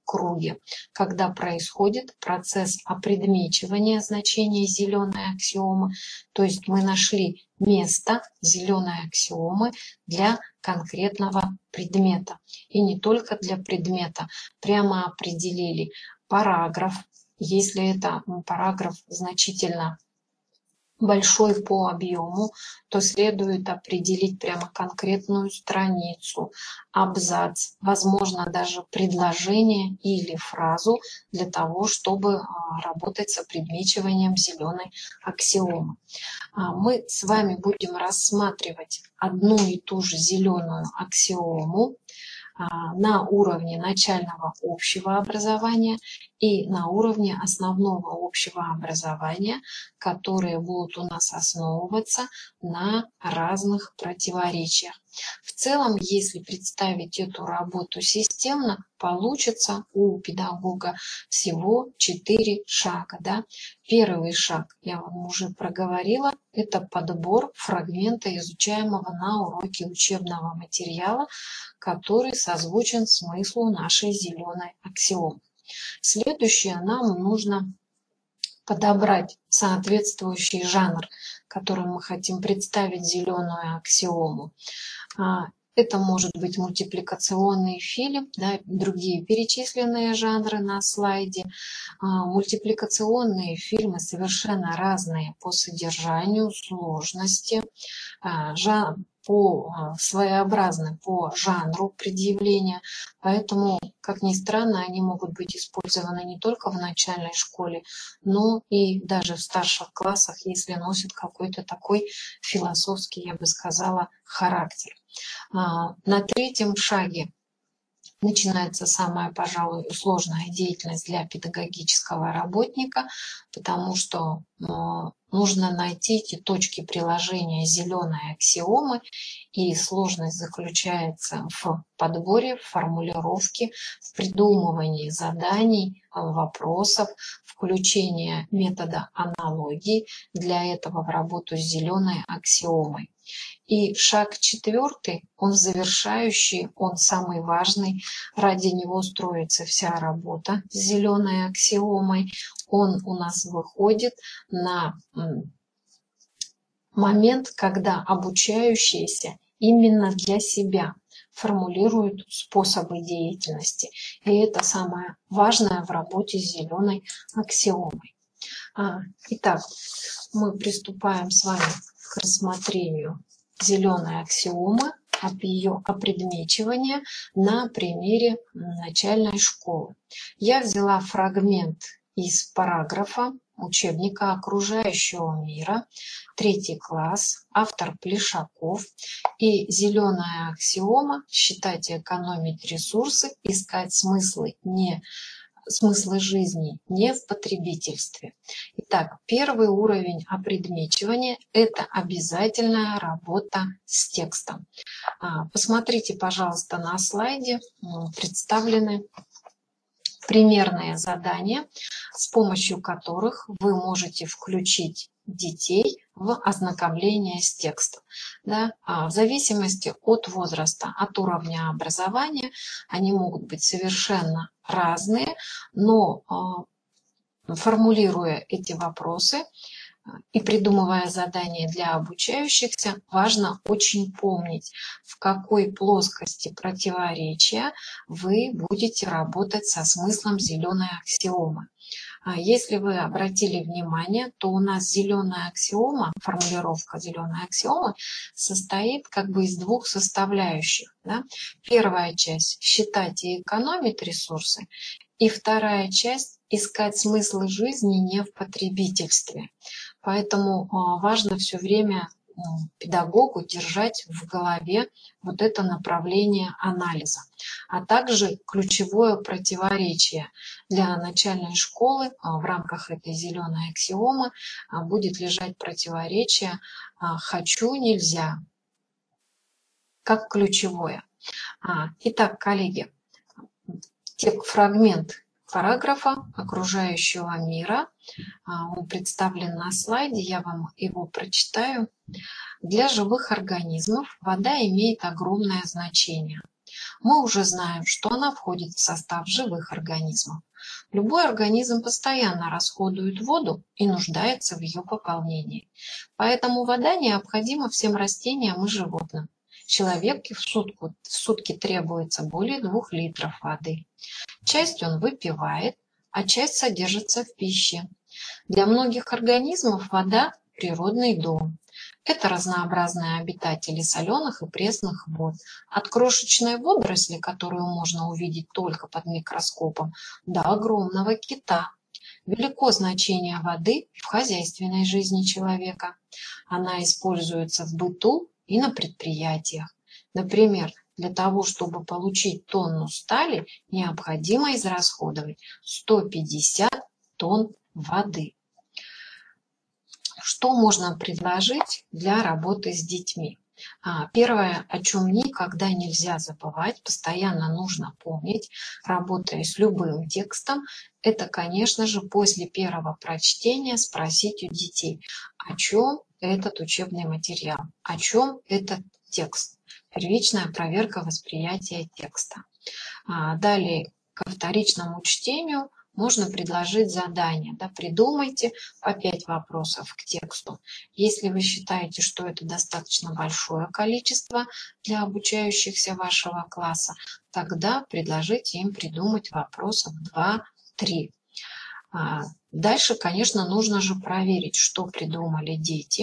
Speaker 2: круге, когда происходит процесс опредмечивания значения зеленой аксиомы, то есть мы нашли место зеленой аксиомы для конкретного предмета. И не только для предмета, прямо определили параграф, если это параграф значительно большой по объему, то следует определить прямо конкретную страницу, абзац, возможно, даже предложение или фразу для того, чтобы работать с опредмечиванием зеленой аксиомы. Мы с вами будем рассматривать одну и ту же зеленую аксиому на уровне начального общего образования и на уровне основного общего образования, которые будут у нас основываться на разных противоречиях. В целом, если представить эту работу системно, получится у педагога всего четыре шага. Да? Первый шаг, я вам уже проговорила, это подбор фрагмента изучаемого на уроке учебного материала, который созвучен смыслу нашей зеленой аксиомы. Следующее, нам нужно подобрать соответствующий жанр, которым мы хотим представить зеленую аксиому. Это может быть мультипликационный фильм, да, другие перечисленные жанры на слайде. Мультипликационные фильмы совершенно разные по содержанию, сложности, по своеобразны по жанру предъявления, поэтому, как ни странно, они могут быть использованы не только в начальной школе, но и даже в старших классах, если носят какой-то такой философский, я бы сказала, характер. На третьем шаге начинается самая, пожалуй, сложная деятельность для педагогического работника, потому что нужно найти эти точки приложения зеленой аксиомы, и сложность заключается в подборе, в формулировке, в придумывании заданий, вопросов, включении метода аналогии для этого в работу с зеленой аксиомой. И шаг четвертый, он завершающий, он самый важный, ради него строится вся работа с зеленой аксиомой. Он у нас выходит на момент, когда обучающиеся именно для себя формулируют способы деятельности. И это самое важное в работе с зеленой аксиомой. Итак, мы приступаем с вами к рассмотрению зеленой аксиомы, ее опредмечивания на примере начальной школы. Я взяла фрагмент из параграфа учебника окружающего мира, третий класс, автор Плешаков, и зеленая аксиома «Считать и экономить ресурсы, искать смыслы не смыслы жизни не в потребительстве». Итак, первый уровень опредмечивания – это обязательная работа с текстом. Посмотрите, пожалуйста, на слайде представлены примерные задания, с помощью которых вы можете включить детей в ознакомление с текстом. Да? В зависимости от возраста, от уровня образования, они могут быть совершенно разные, но формулируя эти вопросы и придумывая задания для обучающихся, важно очень помнить, в какой плоскости противоречия вы будете работать со смыслом зеленой аксиомы. Если вы обратили внимание, то у нас зеленая аксиома, формулировка зеленой аксиомы состоит как бы из двух составляющих. Да? Первая часть – считать и экономить ресурсы, и вторая часть – искать смыслы жизни не в потребительстве. Поэтому важно все время педагогу держать в голове вот это направление анализа. А также ключевое противоречие для начальной школы в рамках этой зеленой аксиомы будет лежать противоречие «хочу, нельзя» как ключевое. Итак, коллеги, фрагмент параграфа окружающего мира. Он представлен на слайде, я вам его прочитаю. Для живых организмов вода имеет огромное значение. Мы уже знаем, что она входит в состав живых организмов. Любой организм постоянно расходует воду и нуждается в ее пополнении. Поэтому вода необходима всем растениям и животным. Человеку в сутки, в сутки требуется более двух литров воды. Часть он выпивает, а часть содержится в пище. Для многих организмов вода – природный дом. Это разнообразные обитатели соленых и пресных вод. От крошечной водоросли, которую можно увидеть только под микроскопом, до огромного кита. Велико значение воды в хозяйственной жизни человека. Она используется в быту и на предприятиях. Например, для того, чтобы получить тонну стали, необходимо израсходовать сто пятьдесят тонн воды. Что можно предложить для работы с детьми? Первое, о чем никогда нельзя забывать, постоянно нужно помнить, работая с любым текстом, это, конечно же, после первого прочтения спросить у детей, о чем этот учебный материал, о чем этот текст. Первичная проверка восприятия текста. Далее, ко вторичному чтению можно предложить задание. Да, придумайте по пять вопросов к тексту. Если вы считаете, что это достаточно большое количество для обучающихся вашего класса, тогда предложите им придумать вопросов два-три. Дальше, конечно, нужно же проверить, что придумали дети.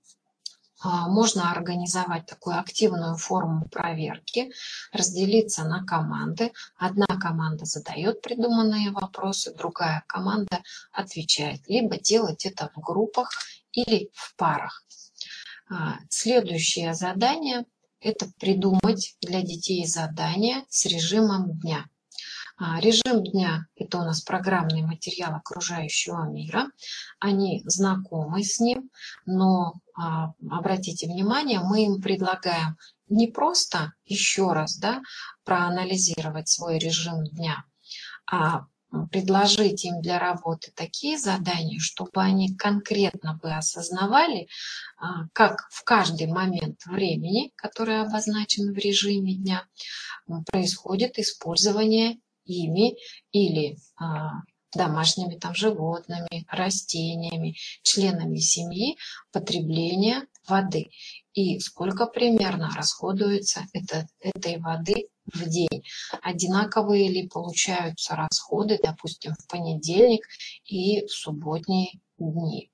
Speaker 2: Можно организовать такую активную форму проверки, разделиться на команды. Одна команда задает придуманные вопросы, другая команда отвечает. Либо делать это в группах или в парах. Следующее задание – это придумать для детей задание с режимом дня. Режим дня – это у нас программный материал окружающего мира. Они знакомы с ним, но обратите внимание, мы им предлагаем не просто еще раз, да, проанализировать свой режим дня, а предложить им для работы такие задания, чтобы они конкретно бы осознавали, как в каждый момент времени, который обозначен в режиме дня, происходит использование ими или а, домашними там, животными, растениями, членами семьи потребление воды. И сколько примерно расходуется это, этой воды в день. Одинаковые ли получаются расходы, допустим, в понедельник и в субботние дни.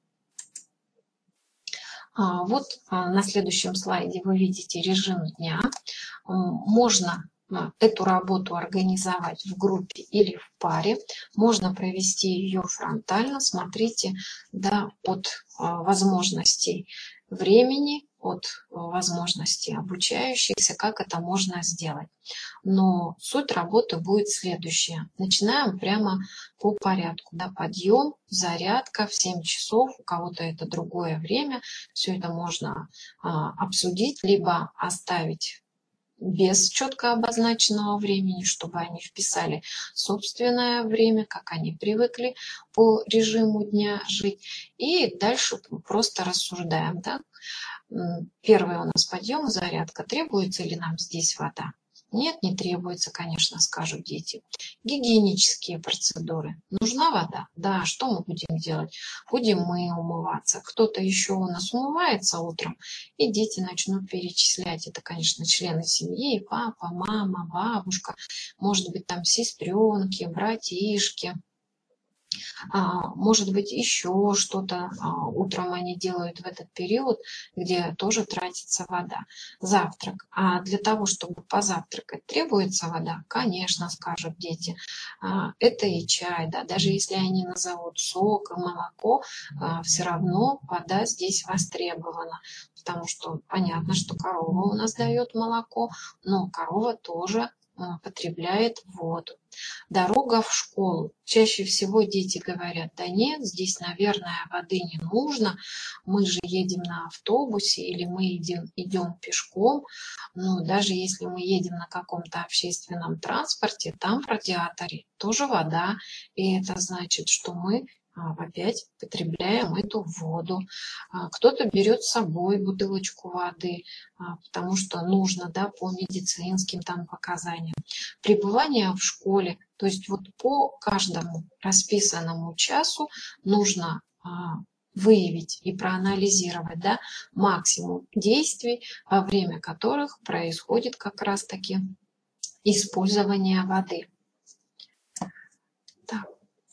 Speaker 2: А, вот а, на следующем слайде вы видите режим дня. Можно эту работу организовать в группе или в паре. Можно провести ее фронтально. Смотрите, да, от возможностей времени, от возможностей обучающихся, как это можно сделать. Но суть работы будет следующая. Начинаем прямо по порядку. Да, подъем, зарядка в семь часов, у кого-то это другое время. Все это можно а, обсудить, либо оставить без четко обозначенного времени, чтобы они вписали собственное время, как они привыкли по режиму дня жить. И дальше просто рассуждаем. Да? Первый у нас подъем и зарядка. Требуется ли нам здесь вода? Нет, не требуется, конечно, скажут дети. Гигиенические процедуры. Нужна вода? Да, что мы будем делать? Будем мы умываться. Кто-то еще у нас умывается утром, и дети начнут перечислять. Это, конечно, члены семьи, папа, мама, бабушка, может быть, там сестренки, братишки. Может быть, еще что-то утром они делают в этот период, где тоже тратится вода. Завтрак. А для того, чтобы позавтракать, требуется вода? Конечно, скажут дети. Это и чай, да. Даже если они назовут сок и молоко, все равно вода здесь востребована. Потому что понятно, что корова у нас дает молоко, но корова тоже потребляет воду. Дорога в школу. Чаще всего дети говорят, да нет, здесь, наверное, воды не нужно, мы же едем на автобусе или мы идем, идем пешком. Но даже если мы едем на каком-то общественном транспорте, там в радиаторе тоже вода, и это значит, что мы опять потребляем эту воду. Кто-то берет с собой бутылочку воды, потому что нужно, да, по медицинским там показаниям. Пребывание в школе, то есть вот по каждому расписанному часу нужно выявить и проанализировать, да, максимум действий, во время которых происходит как раз-таки использование воды. Так.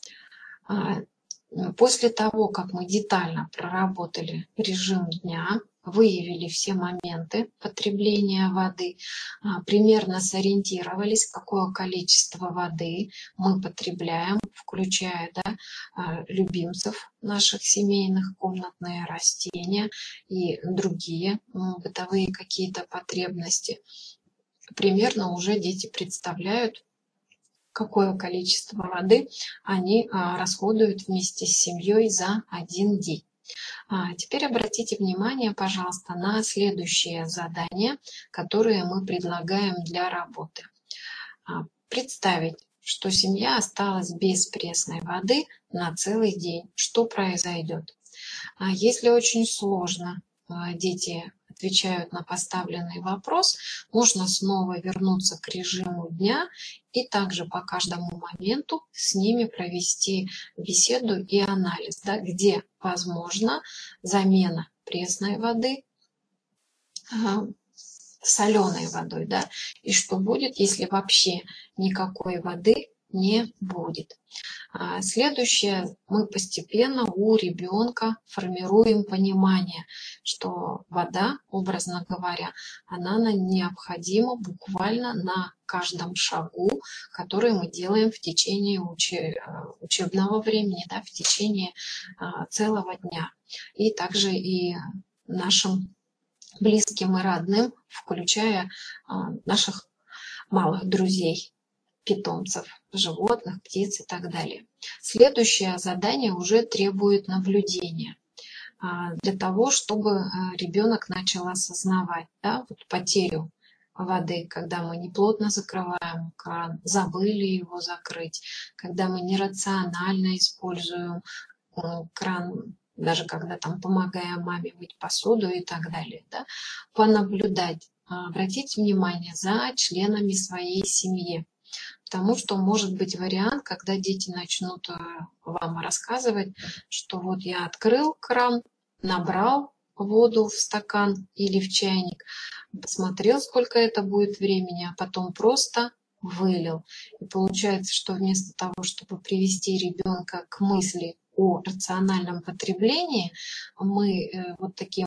Speaker 2: После того, как мы детально проработали режим дня, выявили все моменты потребления воды, примерно сориентировались, какое количество воды мы потребляем, включая, да, любимцев наших семейных, комнатные растения и другие бытовые какие-то потребности. Примерно уже дети представляют, какое количество воды они а, расходуют вместе с семьей за один день. А, теперь обратите внимание, пожалуйста, на следующее задание, которое мы предлагаем для работы. А, представить, что семья осталась без пресной воды на целый день. Что произойдет? А, если очень сложно, а, дети отвечают на поставленный вопрос, можно снова вернуться к режиму дня и также по каждому моменту с ними провести беседу и анализ, да, где возможно замена пресной воды э, соленой водой, да, и что будет, если вообще никакой воды не будет. Следующее, мы постепенно у ребенка формируем понимание, что вода, образно говоря, она необходима буквально на каждом шагу, который мы делаем в течение учебного времени, да, в течение целого дня. И также и нашим близким и родным, включая наших малых друзей, питомцев, животных, птиц и так далее. Следующее задание уже требует наблюдения для того, чтобы ребенок начал осознавать, да, вот потерю воды, когда мы неплотно закрываем кран, забыли его закрыть, когда мы нерационально используем кран, даже когда там помогаем маме мыть посуду и так далее. Да, понаблюдать, обратить внимание за членами своей семьи. Потому что может быть вариант, когда дети начнут вам рассказывать, что вот я открыл кран, набрал воду в стакан или в чайник, посмотрел, сколько это будет времени, а потом просто вылил. И получается, что вместо того, чтобы привести ребенка к мысли о рациональном потреблении, мы вот таким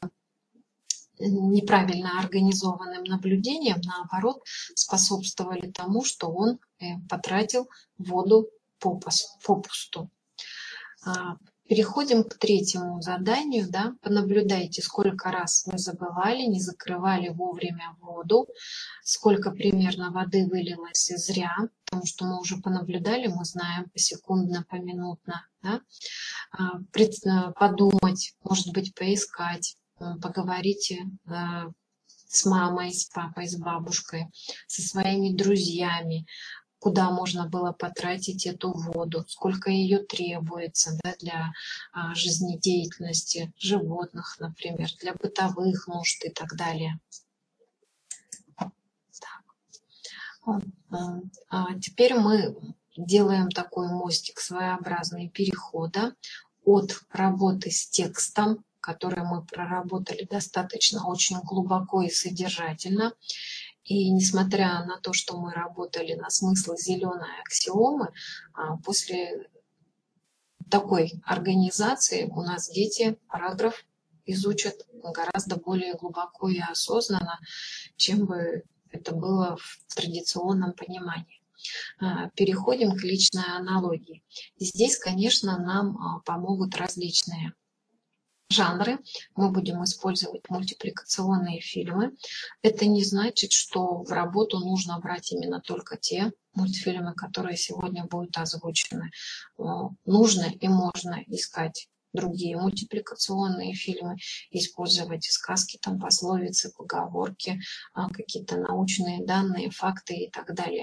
Speaker 2: неправильно организованным наблюдением, наоборот, способствовали тому, что он потратил воду попусту. Переходим к третьему заданию. Да? Понаблюдайте, сколько раз вы забывали, не закрывали вовремя воду, сколько примерно воды вылилось зря, потому что мы уже понаблюдали, мы знаем посекундно, поминутно. Да? Подумать, может быть, поискать. Поговорите э, с мамой, с папой, с бабушкой, со своими друзьями, куда можно было потратить эту воду, сколько ее требуется, да, для э, жизнедеятельности животных, например, для бытовых нужд и так далее. Так. А теперь мы делаем такой мостик своеобразный перехода от работы с текстом, которые мы проработали достаточно очень глубоко и содержательно. И несмотря на то, что мы работали на смыслы зеленой аксиомы, после такой организации у нас дети параграф изучат гораздо более глубоко и осознанно, чем бы это было в традиционном понимании. Переходим к личной аналогии. Здесь, конечно, нам помогут различные жанры. Мы будем использовать мультипликационные фильмы. Это не значит, что в работу нужно брать именно только те мультфильмы, которые сегодня будут озвучены. Нужно и можно искать другие мультипликационные фильмы, использовать сказки, там, пословицы, поговорки, какие-то научные данные, факты и так далее.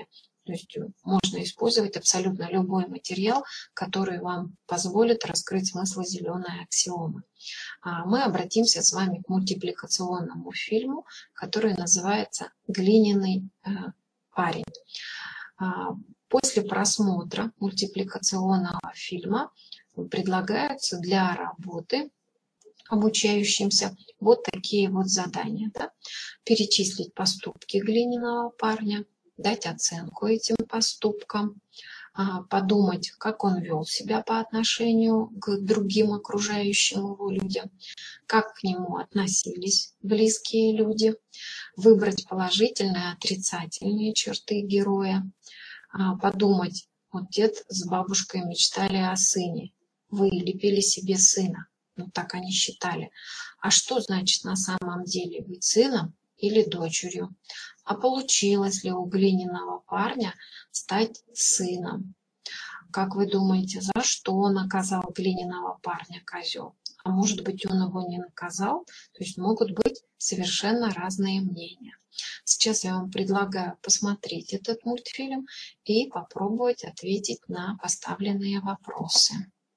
Speaker 2: То есть можно использовать абсолютно любой материал, который вам позволит раскрыть смысл зеленой аксиомы. Мы обратимся с вами к мультипликационному фильму, который называется «Глиняный парень». После просмотра мультипликационного фильма предлагаются для работы обучающимся вот такие вот задания. Да? Перечислить поступки глиняного парня, дать оценку этим поступкам, подумать, как он вел себя по отношению к другим окружающим его людям, как к нему относились близкие люди, выбрать положительные и отрицательные черты героя, подумать, вот дед с бабушкой мечтали о сыне, вы лепили себе сына, ну так они считали. А что значит на самом деле быть сыном или дочерью? А получилось ли у глиняного парня стать сыном? Как вы думаете, за что наказал глиняного парня козел? А может быть, он его не наказал? То есть могут быть совершенно разные мнения. Сейчас я вам предлагаю посмотреть этот мультфильм и попробовать ответить на поставленные вопросы.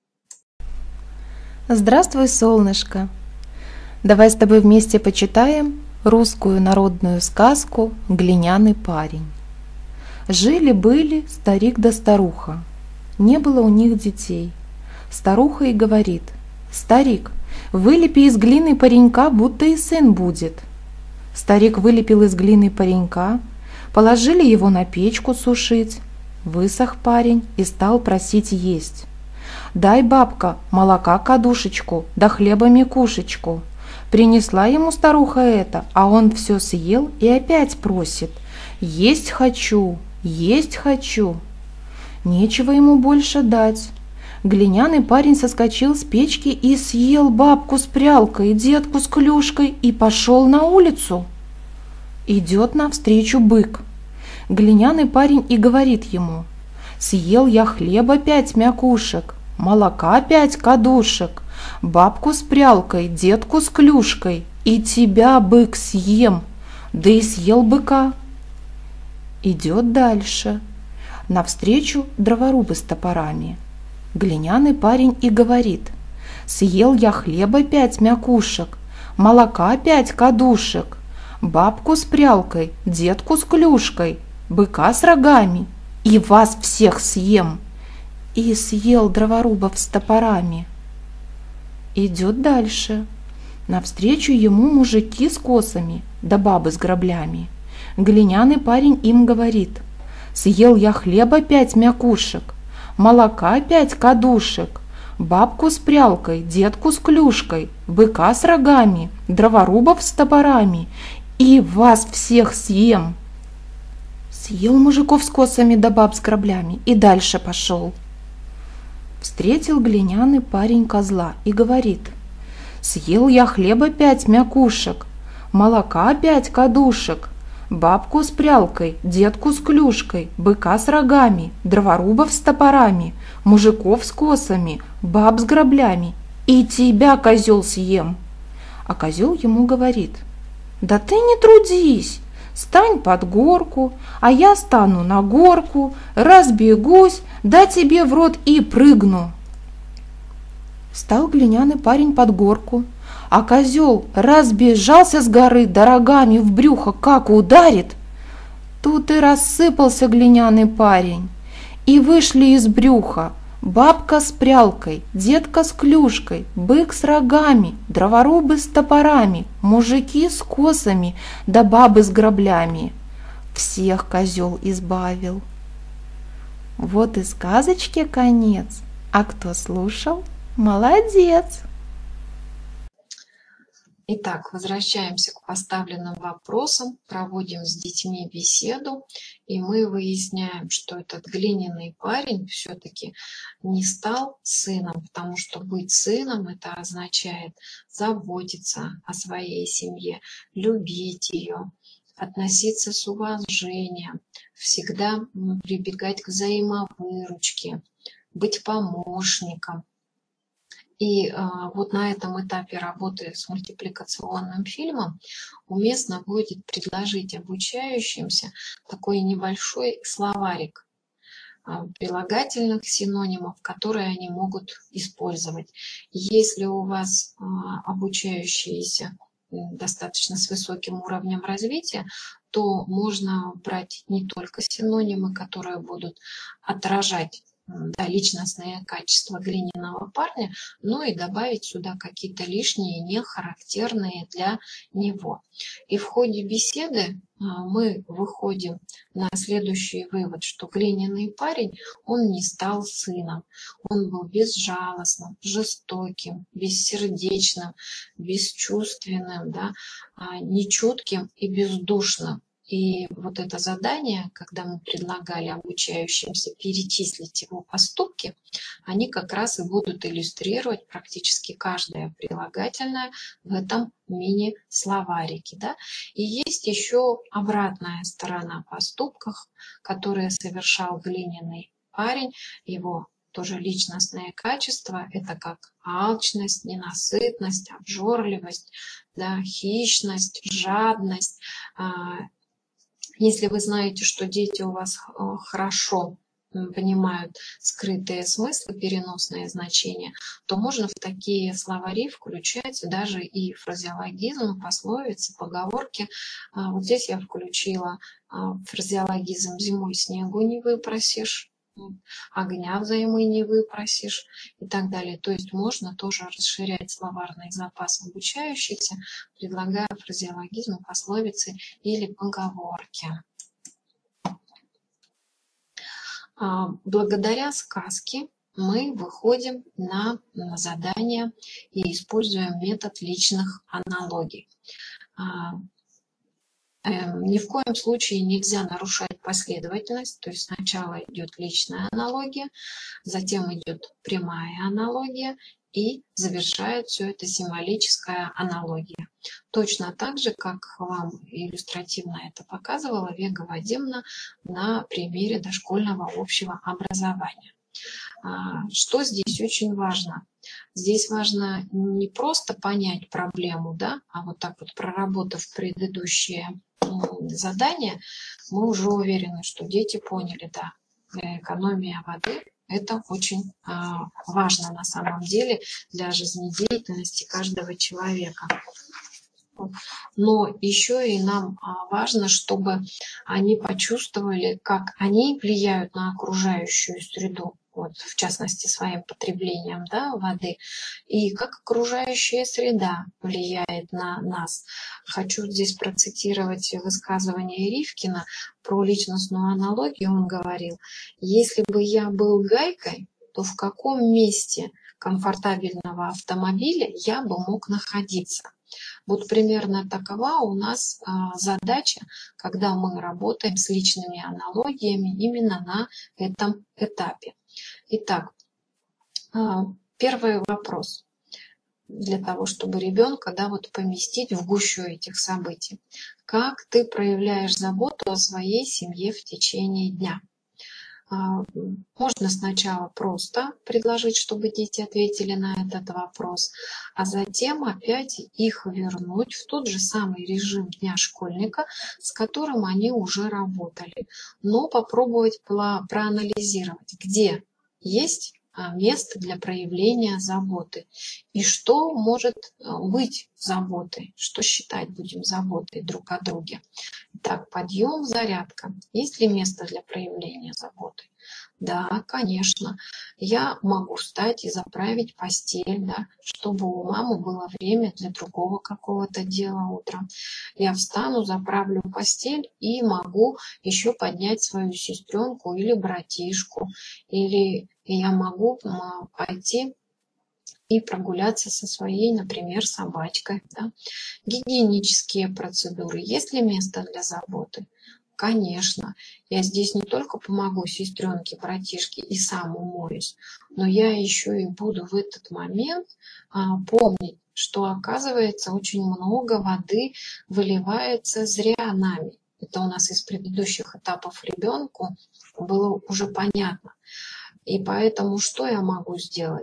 Speaker 3: Здравствуй, солнышко! Давай с тобой вместе почитаем русскую народную сказку «Глиняный парень». Жили-были старик да старуха. Не было у них детей. Старуха и говорит: «Старик, вылепи из глины паренька, будто и сын будет». Старик вылепил из глины паренька, положили его на печку сушить. Высох парень и стал просить есть. «Дай, бабка, молока кадушечку, да хлеба мекушечку». Принесла ему старуха это, а он все съел и опять просит: «Есть хочу, есть хочу». Нечего ему больше дать. Глиняный парень соскочил с печки и съел бабку с прялкой, детку с клюшкой и пошел на улицу. Идет навстречу бык. Глиняный парень и говорит ему: «Съел я хлеба пять мякушек, молока пять кадушек, бабку с прялкой, детку с клюшкой, и тебя, бык, съем, да и съел быка». Идет дальше. Навстречу дроворубы с топорами. Глиняный парень и говорит: «Съел я хлеба пять мякушек, молока пять кадушек, бабку с прялкой, детку с клюшкой, быка с рогами, и вас всех съем». И съел дроворубов с топорами. Идет дальше. Навстречу ему мужики с косами, да бабы с граблями. Глиняный парень им говорит: «Съел я хлеба пять мякушек, молока пять кадушек, бабку с прялкой, детку с клюшкой, быка с рогами, дроворубов с топорами, и вас всех съем». Съел мужиков с косами да баб с граблями и дальше пошел. Встретил глиняный парень козла и говорит: «Съел я хлеба пять мякушек, молока пять кадушек, бабку с прялкой, детку с клюшкой, быка с рогами, дроворубов с топорами, мужиков с косами, баб с граблями, и тебя, козел, съем». А козел ему говорит: «Да ты не трудись, стань под горку, а я стану на горку, разбегусь, да тебе в рот и прыгну». Стал глиняный парень под горку, а козел разбежался с горы, да рогами в брюхо как ударит. Тут и рассыпался глиняный парень, и вышли из брюха бабка с прялкой, детка с клюшкой, бык с рогами, дроворубы с топорами, мужики с косами, да бабы с граблями. Всех козел избавил. Вот и сказочке конец. А кто слушал, молодец!
Speaker 2: Итак, возвращаемся к поставленным вопросам, проводим с детьми беседу, и мы выясняем, что этот глиняный парень все-таки не стал сыном, потому что быть сыном — это означает заботиться о своей семье, любить ее, относиться с уважением, всегда прибегать к взаимовыручке, быть помощником. И э, вот на этом этапе работы с мультипликационным фильмом уместно будет предложить обучающимся такой небольшой словарик э, прилагательных синонимов, которые они могут использовать. Если у вас э, обучающиеся достаточно с высоким уровнем развития, то можно брать не только синонимы, которые будут отражать да, личностные качества глиняного парня, но и добавить сюда какие-то лишние, не характерные для него. И в ходе беседы мы выходим на следующий вывод, что глиняный парень, он не стал сыном, он был безжалостным, жестоким, бессердечным, бесчувственным, да, нечутким и бездушным. И вот это задание, когда мы предлагали обучающимся перечислить его поступки, они как раз и будут иллюстрировать практически каждое прилагательное в этом мини-словарике. Да? И есть еще обратная сторона поступков, которые совершал глиняный парень, его тоже личностные качества, это как алчность, ненасытность, обжорливость, да, хищность, жадность. Если вы знаете, что дети у вас хорошо понимают скрытые смыслы, переносные значения, то можно в такие словари включать даже и фразеологизм, пословицы, поговорки. Вот здесь я включила фразеологизм «зимой снегу не выпросишь», огня взаймы не выпросишь и так далее. То есть можно тоже расширять словарный запас обучающихся, предлагая фразеологизмы, пословицы или поговорки. Благодаря сказке мы выходим на задание и используем метод личных аналогий. Ни в коем случае нельзя нарушать последовательность, то есть сначала идет личная аналогия, затем идет прямая аналогия и завершает все это символическая аналогия. Точно так же, как вам иллюстративно это показывала Вега Вадимовна на примере дошкольного общего образования. Что здесь очень важно? Здесь важно не просто понять проблему, да, а вот так вот проработав предыдущие задания, мы уже уверены, что дети поняли, да, экономия воды – это очень важно на самом деле для жизнедеятельности каждого человека. Но еще и нам важно, чтобы они почувствовали, как они влияют на окружающую среду, вот, в частности, своим потреблением, да, воды, и как окружающая среда влияет на нас. Хочу здесь процитировать высказывание Ривкина про личностную аналогию. Он говорил: если бы я был гайкой, то в каком месте комфортабельного автомобиля я бы мог находиться? Вот примерно такова у нас а, задача, когда мы работаем с личными аналогиями именно на этом этапе. Итак, а, первый вопрос для того, чтобы ребенка, да, вот поместить в гущу этих событий. Как ты проявляешь заботу о своей семье в течение дня? Можно сначала просто предложить, чтобы дети ответили на этот вопрос, а затем опять их вернуть в тот же самый режим дня школьника, с которым они уже работали. Но попробовать проанализировать, где есть место для проявления заботы и что может быть заботой, что считать будем заботой друг о друге. Итак, подъем, зарядка. Есть ли место для проявления заботы? Да, конечно. Я могу встать и заправить постель, да, чтобы у мамы было время для другого какого-то дела утром. Я встану, заправлю постель и могу еще поднять свою сестренку или братишку. Или я могу пойти и прогуляться со своей, например, собачкой. Да. Гигиенические процедуры. Есть ли место для заботы? Конечно, я здесь не только помогу сестренке, братишке и сам умоюсь, но я еще и буду в этот момент а, помнить, что, оказывается, очень много воды выливается зря нами. Это у нас из предыдущих этапов ребенку было уже понятно. И поэтому что я могу сделать?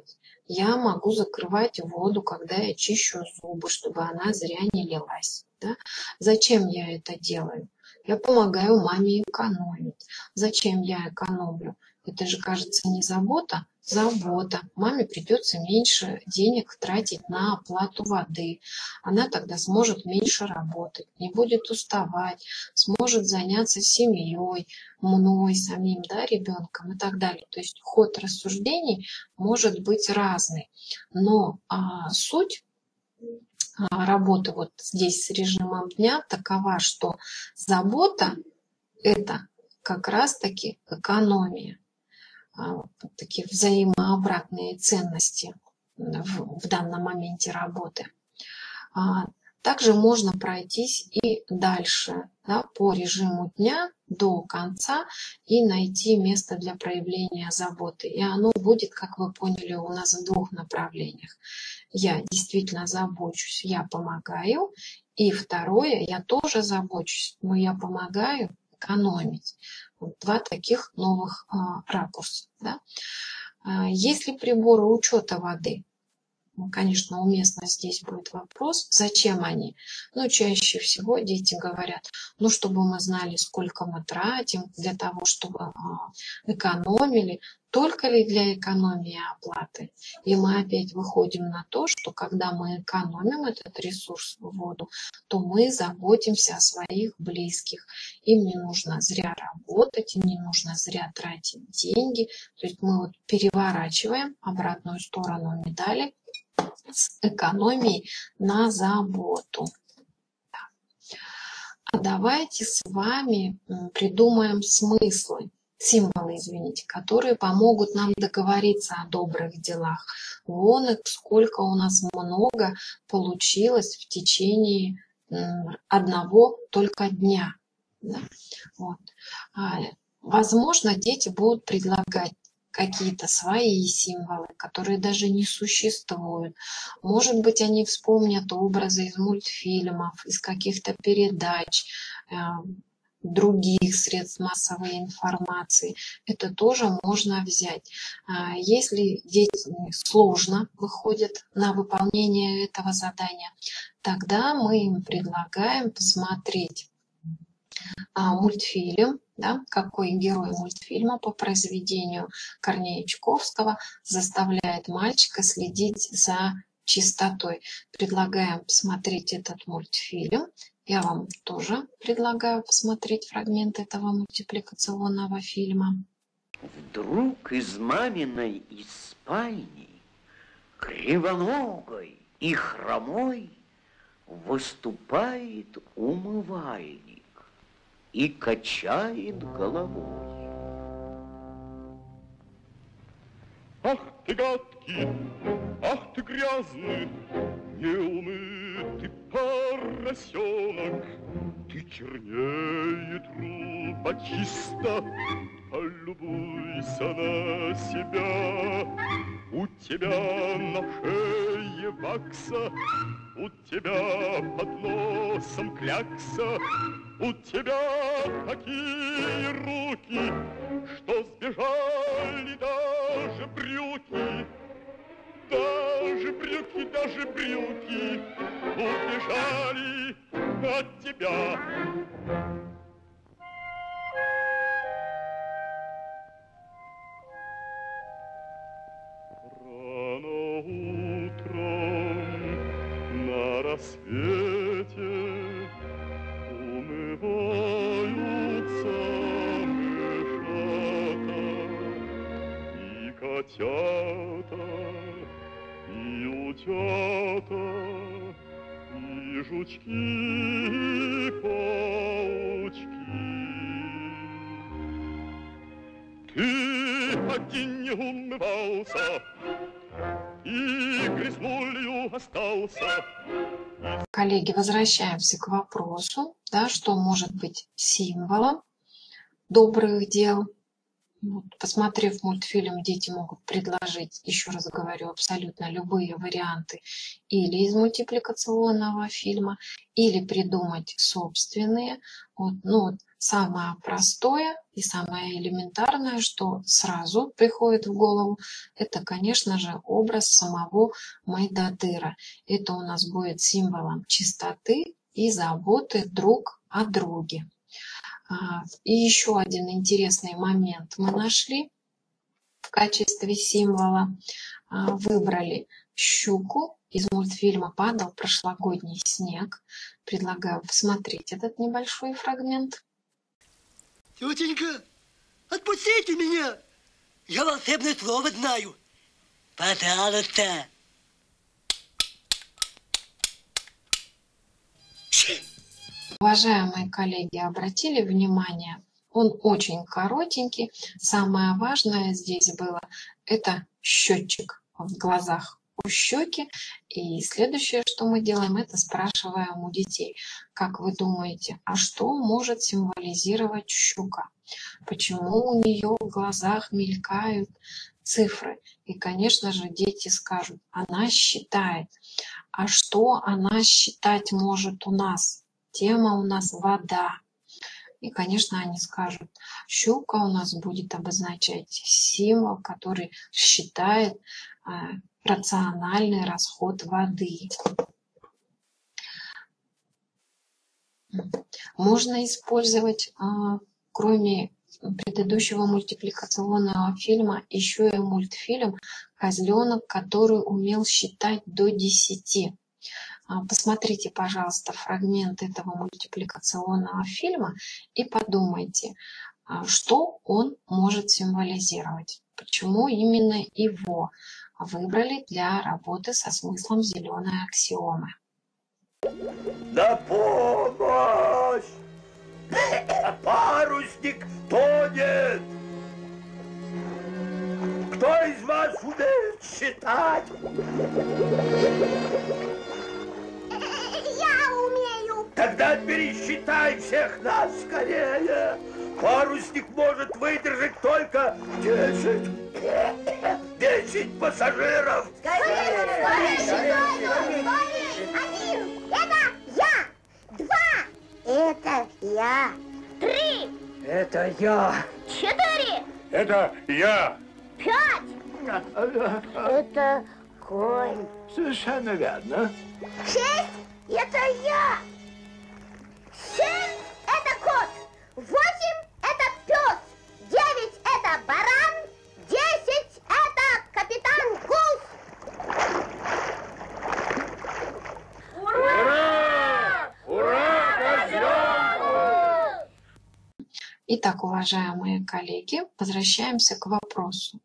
Speaker 2: я могу закрывать воду, когда я чищу зубы, чтобы она зря не лилась. Да? Зачем я это делаю? Я помогаю маме экономить. Зачем я экономлю? Это же, кажется, не забота. Забота. Маме придется меньше денег тратить на оплату воды. Она тогда сможет меньше работать, не будет уставать, сможет заняться семьей, мной самим, да, ребенком и так далее. То есть ход рассуждений может быть разный. Но а, суть а, работы вот здесь с режимом дня такова, что забота – это как раз-таки экономия. Такие взаимообратные ценности в, в данном моменте работы. Также можно пройтись и дальше, да, по режиму дня до конца и найти место для проявления заботы. И оно будет, как вы поняли, у нас в двух направлениях. Я действительно забочусь, я помогаю. И второе, я тоже забочусь, но я помогаю экономить. Вот два таких новых а, ракурса. Да? А, если приборы учета воды, ну, конечно, уместно здесь будет вопрос, зачем они? Ну, чаще всего дети говорят, ну, чтобы мы знали, сколько мы тратим, для того, чтобы а, экономили. Только ли для экономии оплаты? И мы опять выходим на то, что когда мы экономим этот ресурс, воду, то мы заботимся о своих близких. Им не нужно зря работать, им не нужно зря тратить деньги. То есть мы вот переворачиваем обратную сторону медали с экономией на заботу. А давайте с вами придумаем смыслы. Символы, извините, которые помогут нам договориться о добрых делах. Вон их сколько у нас много получилось в течение одного только дня. Да? Вот. Возможно, дети будут предлагать какие-то свои символы, которые даже не существуют. Может быть, они вспомнят образы из мультфильмов, из каких-то передач, других средств массовой информации. Это тоже можно взять. Если дети сложно выходят на выполнение этого задания, тогда мы им предлагаем посмотреть мультфильм, да, какой герой мультфильма по произведению Корнея Чуковского заставляет мальчика следить за чистотой. Предлагаем посмотреть этот мультфильм. Я вам тоже предлагаю посмотреть фрагмент этого мультипликационного фильма.
Speaker 4: Вдруг из маминой из спальни, кривоногой и хромой, выступает умывальник и качает головой.
Speaker 5: Ах ты гадкий, ах ты грязный, неумытый поросенок, ты чернее труба чисто, полюбуйся на себя. У тебя на шее вакса, у тебя под носом клякса, у тебя такие руки, что сбежали даже брюки. Даже брюки, даже брюки убежали от тебя. Рано утром на рассвете умываются мышата и котята, и утята, и жучки, и паучки. Ты один не умывался и грязнулью остался.
Speaker 2: Коллеги, возвращаемся к вопросу, да, что может быть символом добрых дел. Вот, посмотрев мультфильм, дети могут предложить, еще раз говорю, абсолютно любые варианты или из мультипликационного фильма, или придумать собственные. Вот, ну, вот, Самое простое и самое элементарное, что сразу приходит в голову, это, конечно же, образ самого Майдадыра. Это у нас будет символом чистоты и заботы друг о друге. И еще один интересный момент мы нашли в качестве символа. Выбрали щуку из мультфильма «Падал прошлогодний снег». Предлагаю посмотреть этот небольшой фрагмент.
Speaker 6: Тетенька, отпустите меня! Я волшебное слово знаю. Пожалуйста.
Speaker 2: Уважаемые коллеги, обратили внимание, он очень коротенький. Самое важное здесь было – это счетчик в глазах у щеки. И следующее, что мы делаем, это спрашиваем у детей, как вы думаете, а что может символизировать щука? Почему у нее в глазах мелькают цифры? И, конечно же, дети скажут, она считает. А что она считать может у нас? Тема у нас вода. И, конечно, они скажут, щука у нас будет обозначать символ, который считает э, рациональный расход воды. Можно использовать, э, кроме предыдущего мультипликационного фильма, еще и мультфильм «Козленок, который умел считать до десяти». Посмотрите, пожалуйста, фрагмент этого мультипликационного фильма и подумайте, что он может символизировать. Почему именно его выбрали для работы со смыслом зеленой аксиомы.
Speaker 7: На помощь! Парусник тонет! Кто из вас умеет считать? Тогда пересчитай всех нас скорее. Парусник может выдержать только десять. Десять пассажиров.
Speaker 8: Скорее, скорее, скорее. Один. Это я. Два. Это я. Три.
Speaker 7: Это я.
Speaker 8: Четыре.
Speaker 5: Это я.
Speaker 8: Пять. Это конь.
Speaker 7: Совершенно верно.
Speaker 8: Шесть. Это я. Семь – это кот, восемь – это пес, девять – это баран, десять – это капитан Гулс.
Speaker 5: Ура! Ура, козленку!
Speaker 2: Итак, уважаемые коллеги, возвращаемся к вопросу.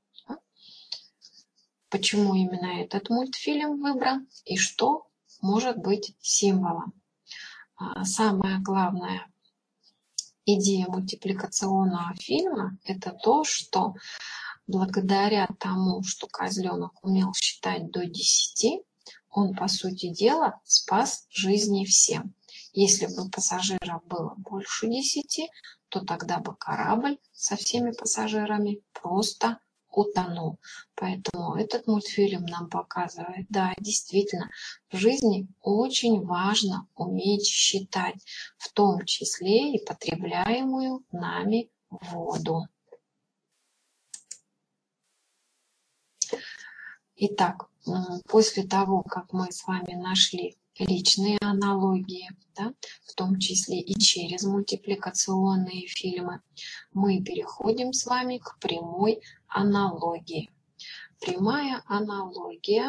Speaker 2: Почему именно этот мультфильм выбран и что может быть символом? Самая главная идея мультипликационного фильма – это то, что благодаря тому, что козленок умел считать до десяти, он, по сути дела, спас жизни всем. Если бы пассажиров было больше десяти, то тогда бы корабль со всеми пассажирами просто утонул. Поэтому этот мультфильм нам показывает, да, действительно, в жизни очень важно уметь считать, в том числе и потребляемую нами воду. Итак, после того, как мы с вами нашли личные аналогии, да, в том числе и через мультипликационные фильмы, мы переходим с вами к прямой аналогии. Прямая аналогия,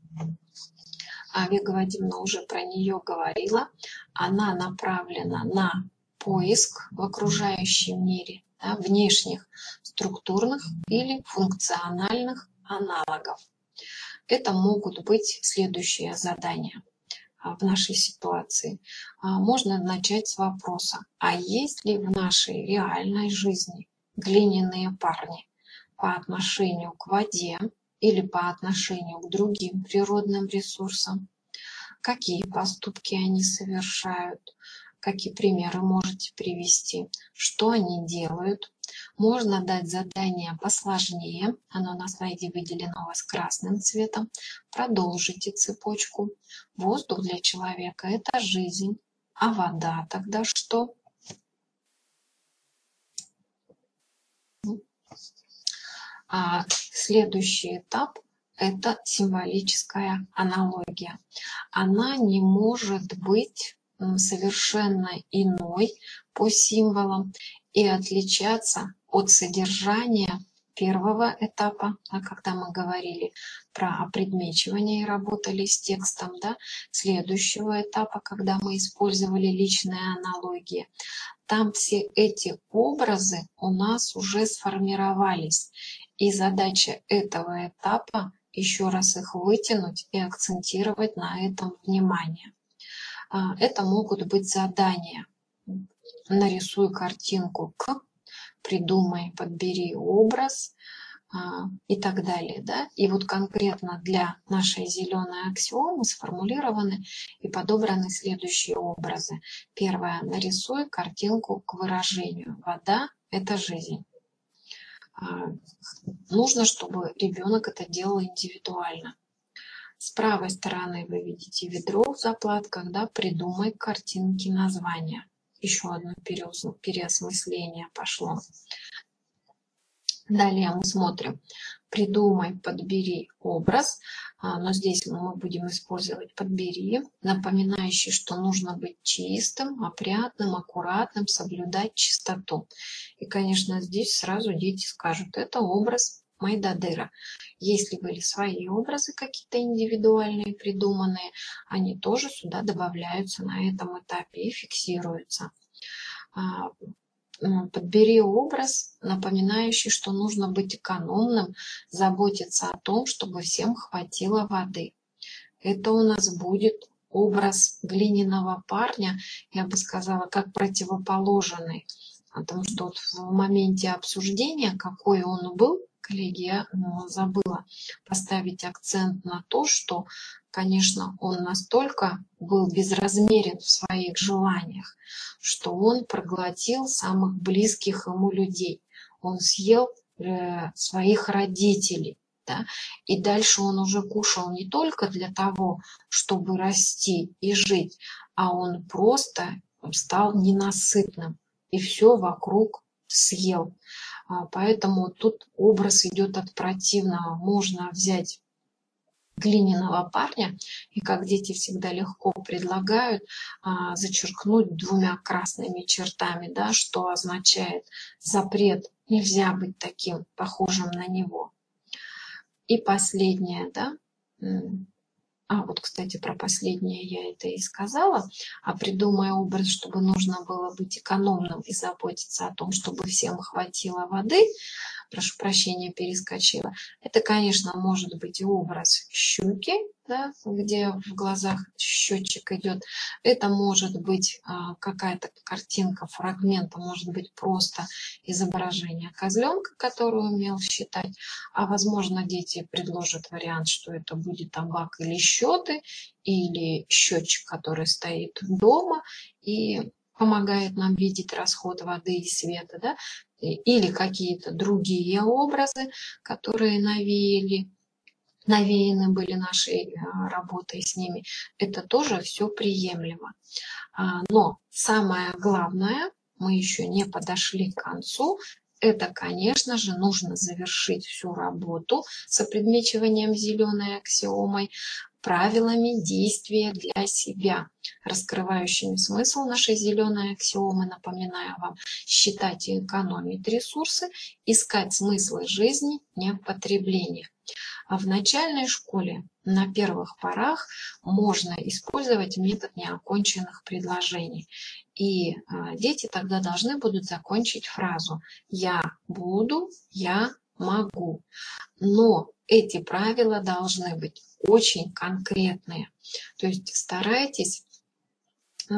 Speaker 2: Вика Вадимовна уже про нее говорила, она направлена на поиск в окружающем мире, да, внешних структурных или функциональных аналогов. Это могут быть следующие задания в нашей ситуации. Можно начать с вопроса, а есть ли в нашей реальной жизни глиняные парни по отношению к воде или по отношению к другим природным ресурсам? Какие поступки они совершают? Какие примеры можете привести? Что они делают? Можно дать задание посложнее. Оно на слайде выделено у вас красным цветом. Продолжите цепочку. Воздух для человека – это жизнь. А вода тогда что? А следующий этап – это символическая аналогия. Она не может быть совершенно иной по символам и отличаться от содержания первого этапа, а когда мы говорили про опредмечивание и работали с текстом, да, следующего этапа, когда мы использовали личные аналогии. Там все эти образы у нас уже сформировались. И задача этого этапа еще раз их вытянуть и акцентировать на этом внимание. Это могут быть задания. Нарисуй картинку к, придумай, подбери образ и так далее. Да? И вот конкретно для нашей зеленой аксиомы сформулированы и подобраны следующие образы. Первое. Нарисуй картинку к выражению. Вода – это жизнь. Нужно, чтобы ребенок это делал индивидуально. С правой стороны вы видите ведро в заплатках, да, придумай картинки названия. Еще одно переосмысление пошло. Далее мы смотрим. Придумай, подбери образ, но здесь мы будем использовать подбери, напоминающий, что нужно быть чистым, опрятным, аккуратным, соблюдать чистоту. И, конечно, здесь сразу дети скажут, это образ Майдадыра. Если были свои образы какие-то индивидуальные, придуманные, они тоже сюда добавляются на этом этапе и фиксируются. Подбери образ, напоминающий, что нужно быть экономным, заботиться о том, чтобы всем хватило воды. Это у нас будет образ глиняного парня, я бы сказала, как противоположный. Потому что вот в моменте обсуждения, какой он был, коллеги, я забыла поставить акцент на то, что, конечно, он настолько был безразмерен в своих желаниях, что он проглотил самых близких ему людей. Он съел э, своих родителей. Да? И дальше он уже кушал не только для того, чтобы расти и жить, а он просто стал ненасытным и все вокруг съел. Поэтому тут образ идет от противного. Можно взять глиняного парня, и как дети всегда легко предлагают, зачеркнуть двумя красными чертами, да, что означает запрет, нельзя быть таким, похожим на него. И последнее, да, а вот, кстати, про последнее я это и сказала, а придумая образ, чтобы нужно было быть экономным и заботиться о том, чтобы всем хватило воды, прошу прощения, перескочила, это, конечно, может быть и образ щуки, да, где в глазах счетчик идет, это может быть а, какая-то картинка, фрагмент, может быть просто изображение козленка, который умел считать, а возможно дети предложат вариант, что это будет табак или счеты, или счетчик, который стоит дома и помогает нам видеть расход воды и света, да, или какие-то другие образы, которые навеяли, навеяны были нашей работой с ними. Это тоже все приемлемо. Но самое главное, мы еще не подошли к концу, это, конечно же, нужно завершить всю работу с опредмечиванием зеленой аксиомой правилами действия для себя, раскрывающими смысл нашей зеленой аксиомы, напоминаю вам, считать и экономить ресурсы, искать смыслы жизни, не потребления. А в начальной школе на первых порах можно использовать метод неоконченных предложений. И а, дети тогда должны будут закончить фразу «я буду», «я могу». Но эти правила должны быть очень конкретные. То есть старайтесь э,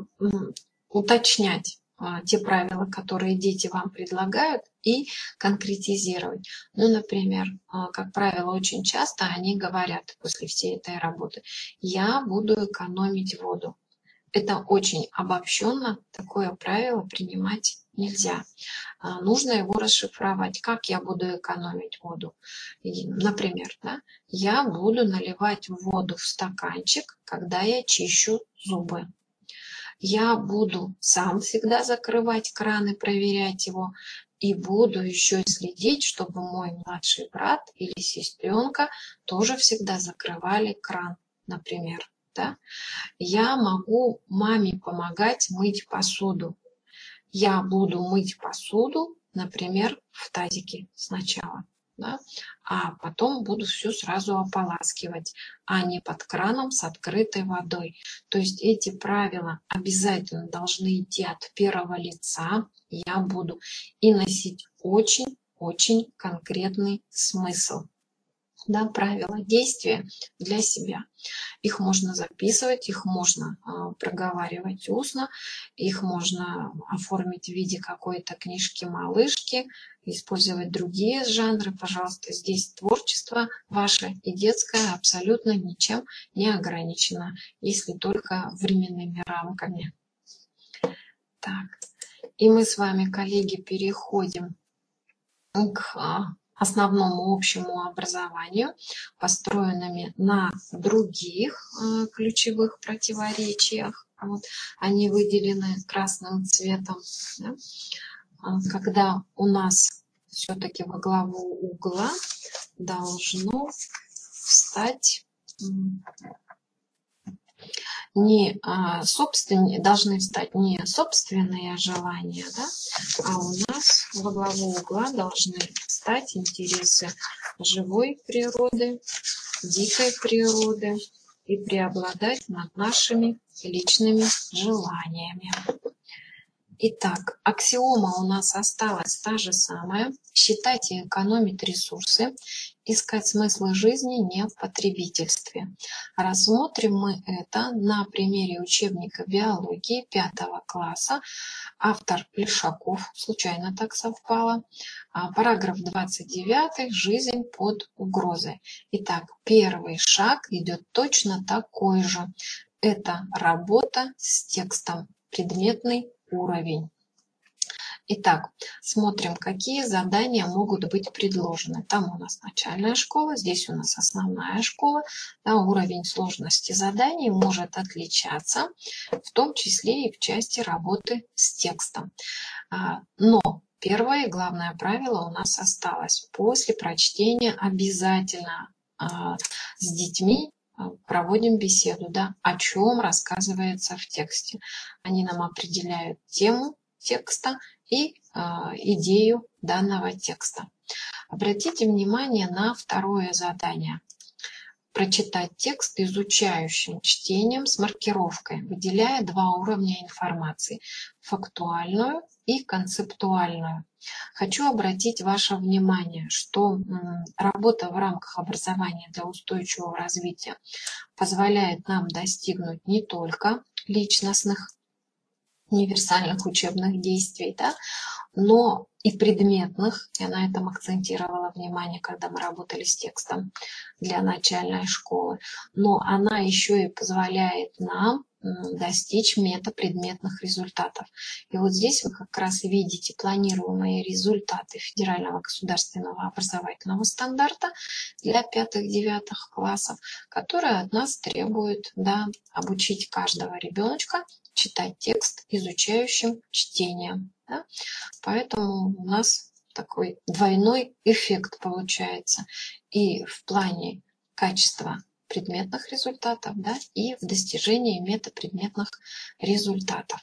Speaker 2: уточнять э, те правила, которые дети вам предлагают, и конкретизировать. Ну, например, э, как правило, очень часто они говорят после всей этой работы: «Я буду экономить воду». Это очень обобщенно, такое правило принимать нельзя. Нужно его расшифровать. Как я буду экономить воду? Например, да, я буду наливать воду в стаканчик, когда я чищу зубы. Я буду сам всегда закрывать кран и проверять его. и буду еще следить, чтобы мой младший брат или сестренка тоже всегда закрывали кран, например. Да? Я могу маме помогать мыть посуду. Я буду мыть посуду, например, в тазике сначала, да? А потом буду все сразу ополаскивать, а не под краном с открытой водой. То есть эти правила обязательно должны идти от первого лица. Я буду и носить очень-очень конкретный смысл. Да, правила действия для себя. Их можно записывать, их можно э, проговаривать устно, их можно оформить в виде какой-то книжки-малышки, использовать другие жанры. Пожалуйста, здесь творчество ваше и детское абсолютно ничем не ограничено, если только временными рамками. Так, и мы с вами, коллеги, переходим к основному общему образованию, построенными на других э, ключевых противоречиях. Вот, они выделены красным цветом. Да? Когда у нас все-таки во главу угла должно встать не а, собствен... должны встать не собственные желания, да, а у нас во главу угла должны встать интересы живой природы, дикой природы и преобладать над нашими личными желаниями. Итак, аксиома у нас осталась та же самая. Считать и экономить ресурсы, искать смыслы жизни не в потребительстве. Рассмотрим мы это на примере учебника биологии пятого класса. Автор Плешаков, случайно так совпало. Параграф двадцать девять. Жизнь под угрозой. Итак, первый шаг идет точно такой же. Это работа с текстом, предметный уровень. Итак, смотрим, какие задания могут быть предложены. Там у нас начальная школа, здесь у нас основная школа. Да, уровень сложности заданий может отличаться, в том числе и в части работы с текстом. Но первое и главное правило у нас осталось. После прочтения обязательно с детьми проводим беседу, да, о чем рассказывается в тексте. Они нам определяют тему текста и э, идею данного текста. Обратите внимание на второе задание. Прочитать текст изучающим чтением с маркировкой, выделяя два уровня информации – фактуальную и концептуальную. Хочу обратить ваше внимание, что работа в рамках образования для устойчивого развития позволяет нам достигнуть не только личностных, универсальных учебных действий, да, но и предметных. Я на этом акцентировала внимание, когда мы работали с текстом для начальной школы. Но она еще и позволяет нам достичь метапредметных результатов. И вот здесь вы как раз видите планируемые результаты федерального государственного образовательного стандарта для пятых-девятых классов, которые от нас требуют, да, обучить каждого ребеночка читать текст изучающим чтением. Да? Поэтому у нас такой двойной эффект получается и в плане качества предметных результатов, да, и в достижении метапредметных результатов.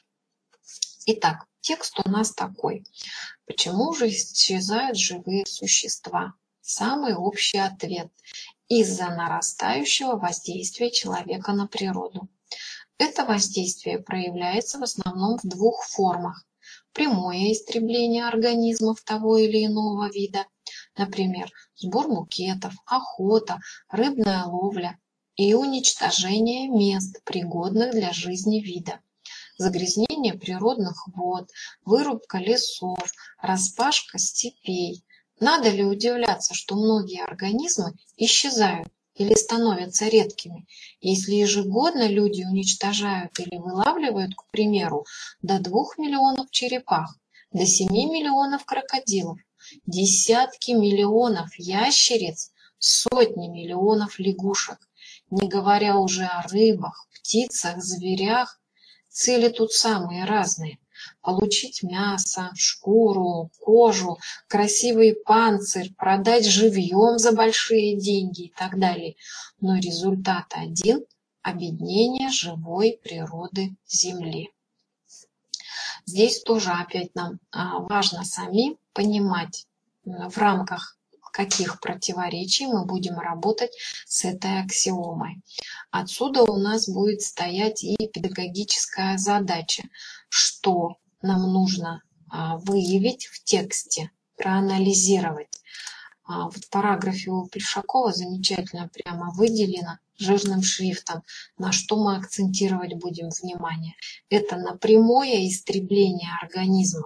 Speaker 2: Итак, текст у нас такой. Почему же исчезают живые существа? Самый общий ответ – из-за нарастающего воздействия человека на природу. Это воздействие проявляется в основном в двух формах. Прямое истребление организмов того или иного вида, например, сбор букетов, охота, рыбная ловля и уничтожение мест, пригодных для жизни вида, загрязнение природных вод, вырубка лесов, распашка степей. Надо ли удивляться, что многие организмы исчезают или становятся редкими, если ежегодно люди уничтожают или вылавливают, к примеру, до двух миллионов черепах, до семи миллионов крокодилов, десятки миллионов ящериц, сотни миллионов лягушек, не говоря уже о рыбах, птицах, зверях. Цели тут самые разные. получить мясо, шкуру, кожу, красивый панцирь, продать живьем за большие деньги и так далее. Но результат один – обеднение живой природы Земли. Здесь тоже опять нам важно самим понимать, в рамках каких противоречий мы будем работать с этой аксиомой. Отсюда у нас будет стоять и педагогическая задача, что нам нужно выявить в тексте, проанализировать. Вот в параграфе у Плешакова замечательно прямо выделено жирным шрифтом, на что мы акцентировать будем внимание. Это на прямое истребление организмов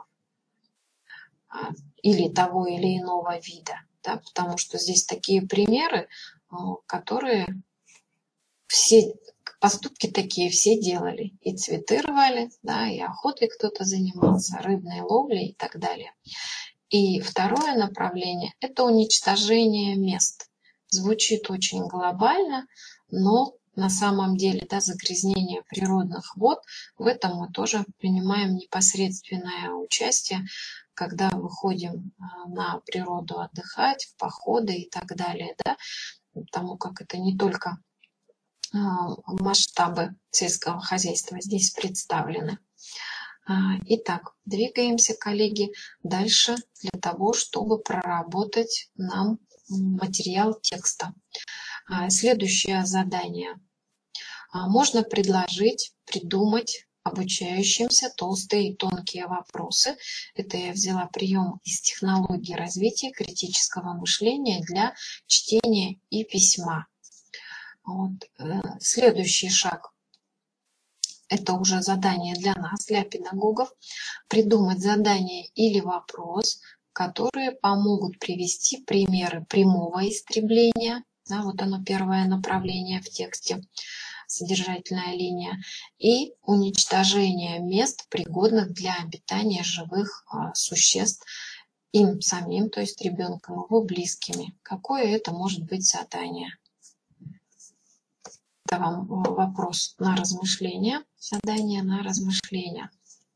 Speaker 2: или того или иного вида. Да, потому что здесь такие примеры, которые все, поступки такие все делали. И цветы рвали, да, и охотой кто-то занимался, рыбной ловлей и так далее. И второе направление – это уничтожение мест. Звучит очень глобально, но на самом деле, да, загрязнение природных вод, в этом мы тоже принимаем непосредственное участие, когда выходим на природу отдыхать, в походы и так далее, да, потому как это не только масштабы сельского хозяйства здесь представлены. Итак, двигаемся, коллеги, дальше для того, чтобы проработать нам материал текста. Следующее задание. Можно предложить, придумать обучающимся толстые и тонкие вопросы. Это я взяла прием из технологии развития критического мышления для чтения и письма. Вот. Следующий шаг. Это уже задание для нас, для педагогов. Придумать задание или вопрос, которые помогут привести примеры прямого истребления. Да, вот оно первое направление в тексте. Содержательная линия, и уничтожение мест, пригодных для обитания живых а, существ им самим, то есть ребенком, его близкими. Какое это может быть задание? Это вам вопрос на размышление, задание на размышление.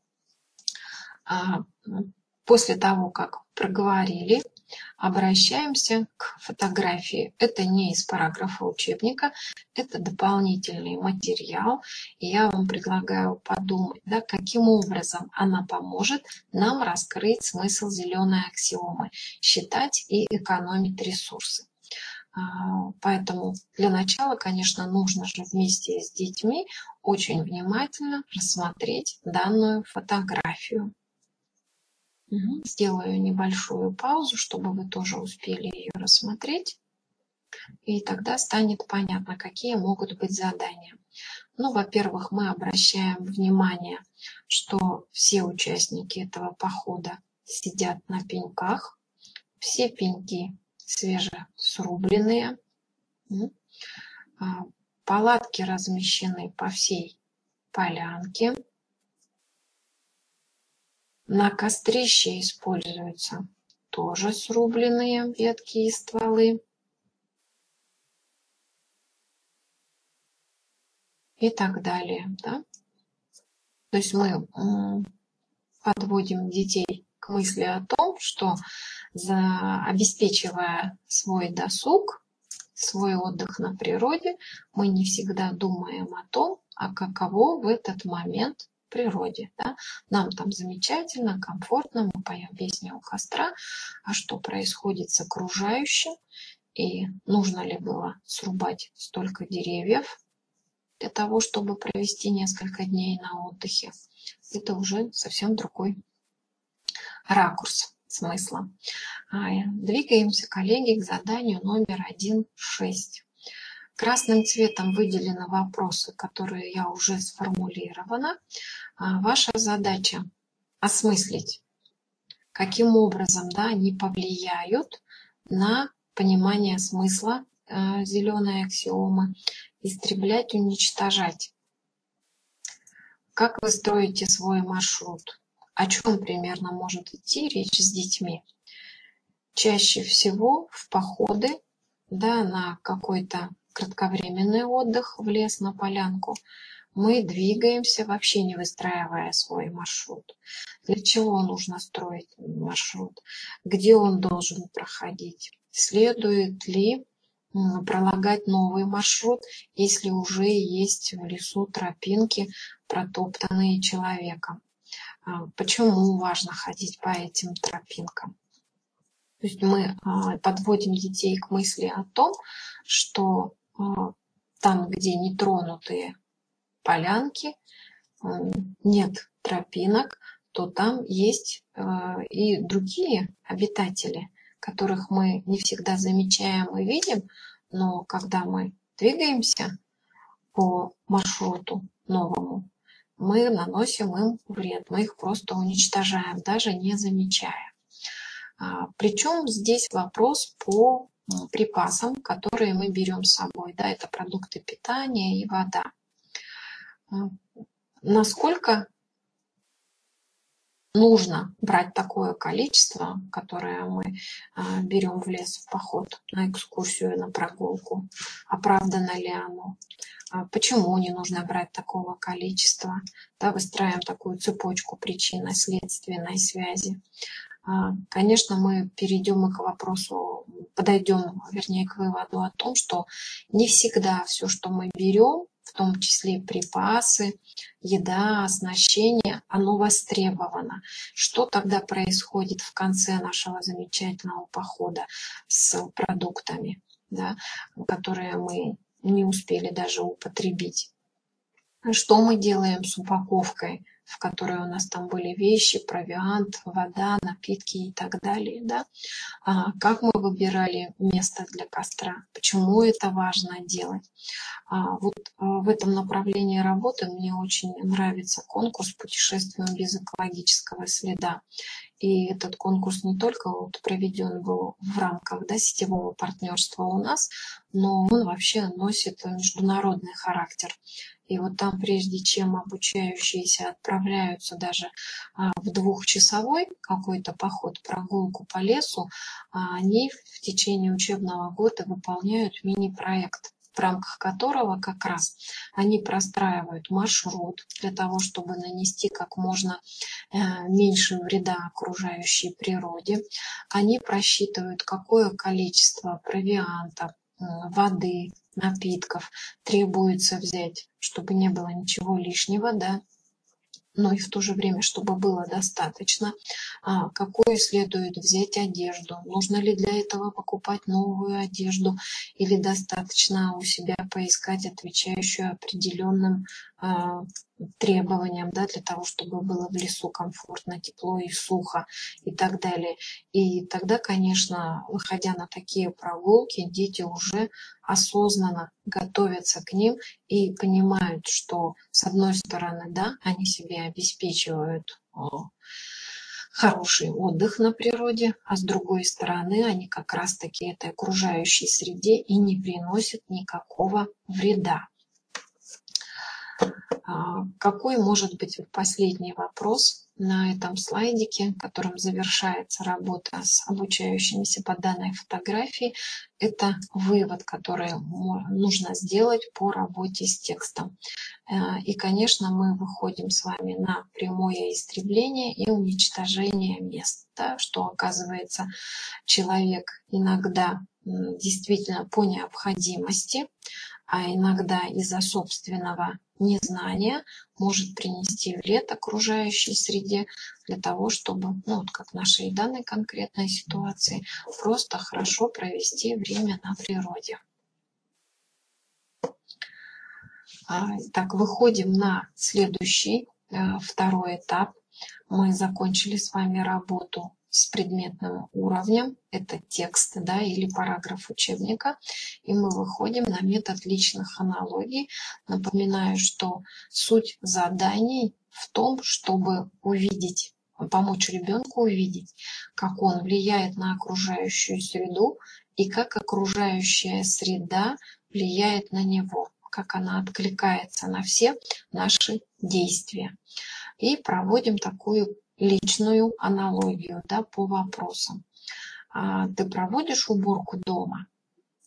Speaker 2: А, после того, как проговорили, обращаемся к фотографии. Это не из параграфа учебника, это дополнительный материал. И я вам предлагаю подумать, да, каким образом она поможет нам раскрыть смысл зеленой аксиомы, считать и экономить ресурсы. Поэтому для начала, конечно, нужно же вместе с детьми очень внимательно рассмотреть данную фотографию. Сделаю небольшую паузу, чтобы вы тоже успели ее рассмотреть. И тогда станет понятно, какие могут быть задания. Ну, во-первых, мы обращаем внимание, что все участники этого похода сидят на пеньках. Все пеньки свежесрубленные. Палатки размещены по всей полянке. На кострище используются тоже срубленные ветки и стволы. И так далее. Да? То есть мы подводим детей к мысли о том, что за, обеспечивая свой досуг, свой отдых на природе, мы не всегда думаем о том, а каково в этот момент в природе. Да? Нам там замечательно, комфортно, мы поем песни у костра, а что происходит с окружающим, и нужно ли было срубать столько деревьев для того, чтобы провести несколько дней на отдыхе. Это уже совсем другой ракурс смысла. Двигаемся, коллеги, к заданию номер один шесть. Красным цветом выделены вопросы, которые я уже сформулировала. Ваша задача осмыслить, каким образом, да, они повлияют на понимание смысла э, зеленой аксиомы, истреблять, уничтожать. Как вы строите свой маршрут? О чем примерно может идти речь с детьми? Чаще всего в походы, да, на какой-то кратковременный отдых в лес, на полянку, мы двигаемся, вообще не выстраивая свой маршрут. Для чего нужно строить маршрут? Где он должен проходить? Следует ли пролагать новый маршрут, если уже есть в лесу тропинки, протоптанные человеком? Почему важно ходить по этим тропинкам? То есть мы подводим детей к мысли о том, что там, где нетронутые полянки, нет тропинок, то там есть и другие обитатели, которых мы не всегда замечаем и видим, но когда мы двигаемся по маршруту новому, мы наносим им вред, мы их просто уничтожаем, даже не замечая. Причем здесь вопрос по припасам, которые мы берем с собой. Да, это продукты питания и вода. Насколько нужно брать такое количество, которое мы берем в лес в поход, на экскурсию, на прогулку? Оправдано ли оно? Почему не нужно брать такого количества? Да, выстраиваем такую цепочку причинно-следственной связи. Конечно, мы перейдем и к вопросу, подойдем, вернее, к выводу о том, что не всегда все, что мы берем, в том числе припасы, еда, оснащение, оно востребовано. Что тогда происходит в конце нашего замечательного похода с продуктами, да, которые мы не успели даже употребить? Что мы делаем с упаковкой, в которой у нас там были вещи, провиант, вода, напитки и так далее, да? А как мы выбирали место для костра? Почему это важно делать? А вот в этом направлении работы мне очень нравится конкурс «Путешествуем без экологического следа». И этот конкурс не только вот проведен был в рамках, да, сетевого партнерства у нас, но он вообще носит международный характер. И вот там, прежде чем обучающиеся отправляются даже в двухчасовой какой-то поход, прогулку по лесу, они в течение учебного года выполняют мини-проект, в рамках которого как раз они простраивают маршрут для того, чтобы нанести как можно меньше вреда окружающей природе. Они просчитывают, какое количество провианта, воды, напитков требуется взять, чтобы не было ничего лишнего, да, но и в то же время, чтобы было достаточно. А, какую следует взять одежду? Нужно ли для этого покупать новую одежду? Или достаточно у себя поискать отвечающую определенным а, требованиям, да, для того, чтобы было в лесу комфортно, тепло и сухо и так далее. И тогда, конечно, выходя на такие прогулки, дети уже осознанно готовятся к ним и понимают, что с одной стороны, да, они себе обеспечивают хороший отдых на природе, а с другой стороны, они как раз-таки этой окружающей среде и не приносят никакого вреда. Какой может быть последний вопрос на этом слайдике, которым завершается работа с обучающимися по данной фотографии? Это вывод, который нужно сделать по работе с текстом. И, конечно, мы выходим с вами на прямое истребление и уничтожение мест, да, что, оказывается, человек иногда действительно по необходимости, а иногда из-за собственного незнания может принести вред окружающей среде для того, чтобы, ну вот как в нашей данной конкретной ситуации, просто хорошо провести время на природе. Так, выходим на следующий, второй этап. Мы закончили с вами работу с предметным уровнем, это текст, да, или параграф учебника, и мы выходим на метод личных аналогий. Напоминаю, что суть заданий в том, чтобы увидеть, помочь ребенку увидеть, как он влияет на окружающую среду и как окружающая среда влияет на него, как она откликается на все наши действия. И проводим такую личную аналогию, да, по вопросам. А ты проводишь уборку дома?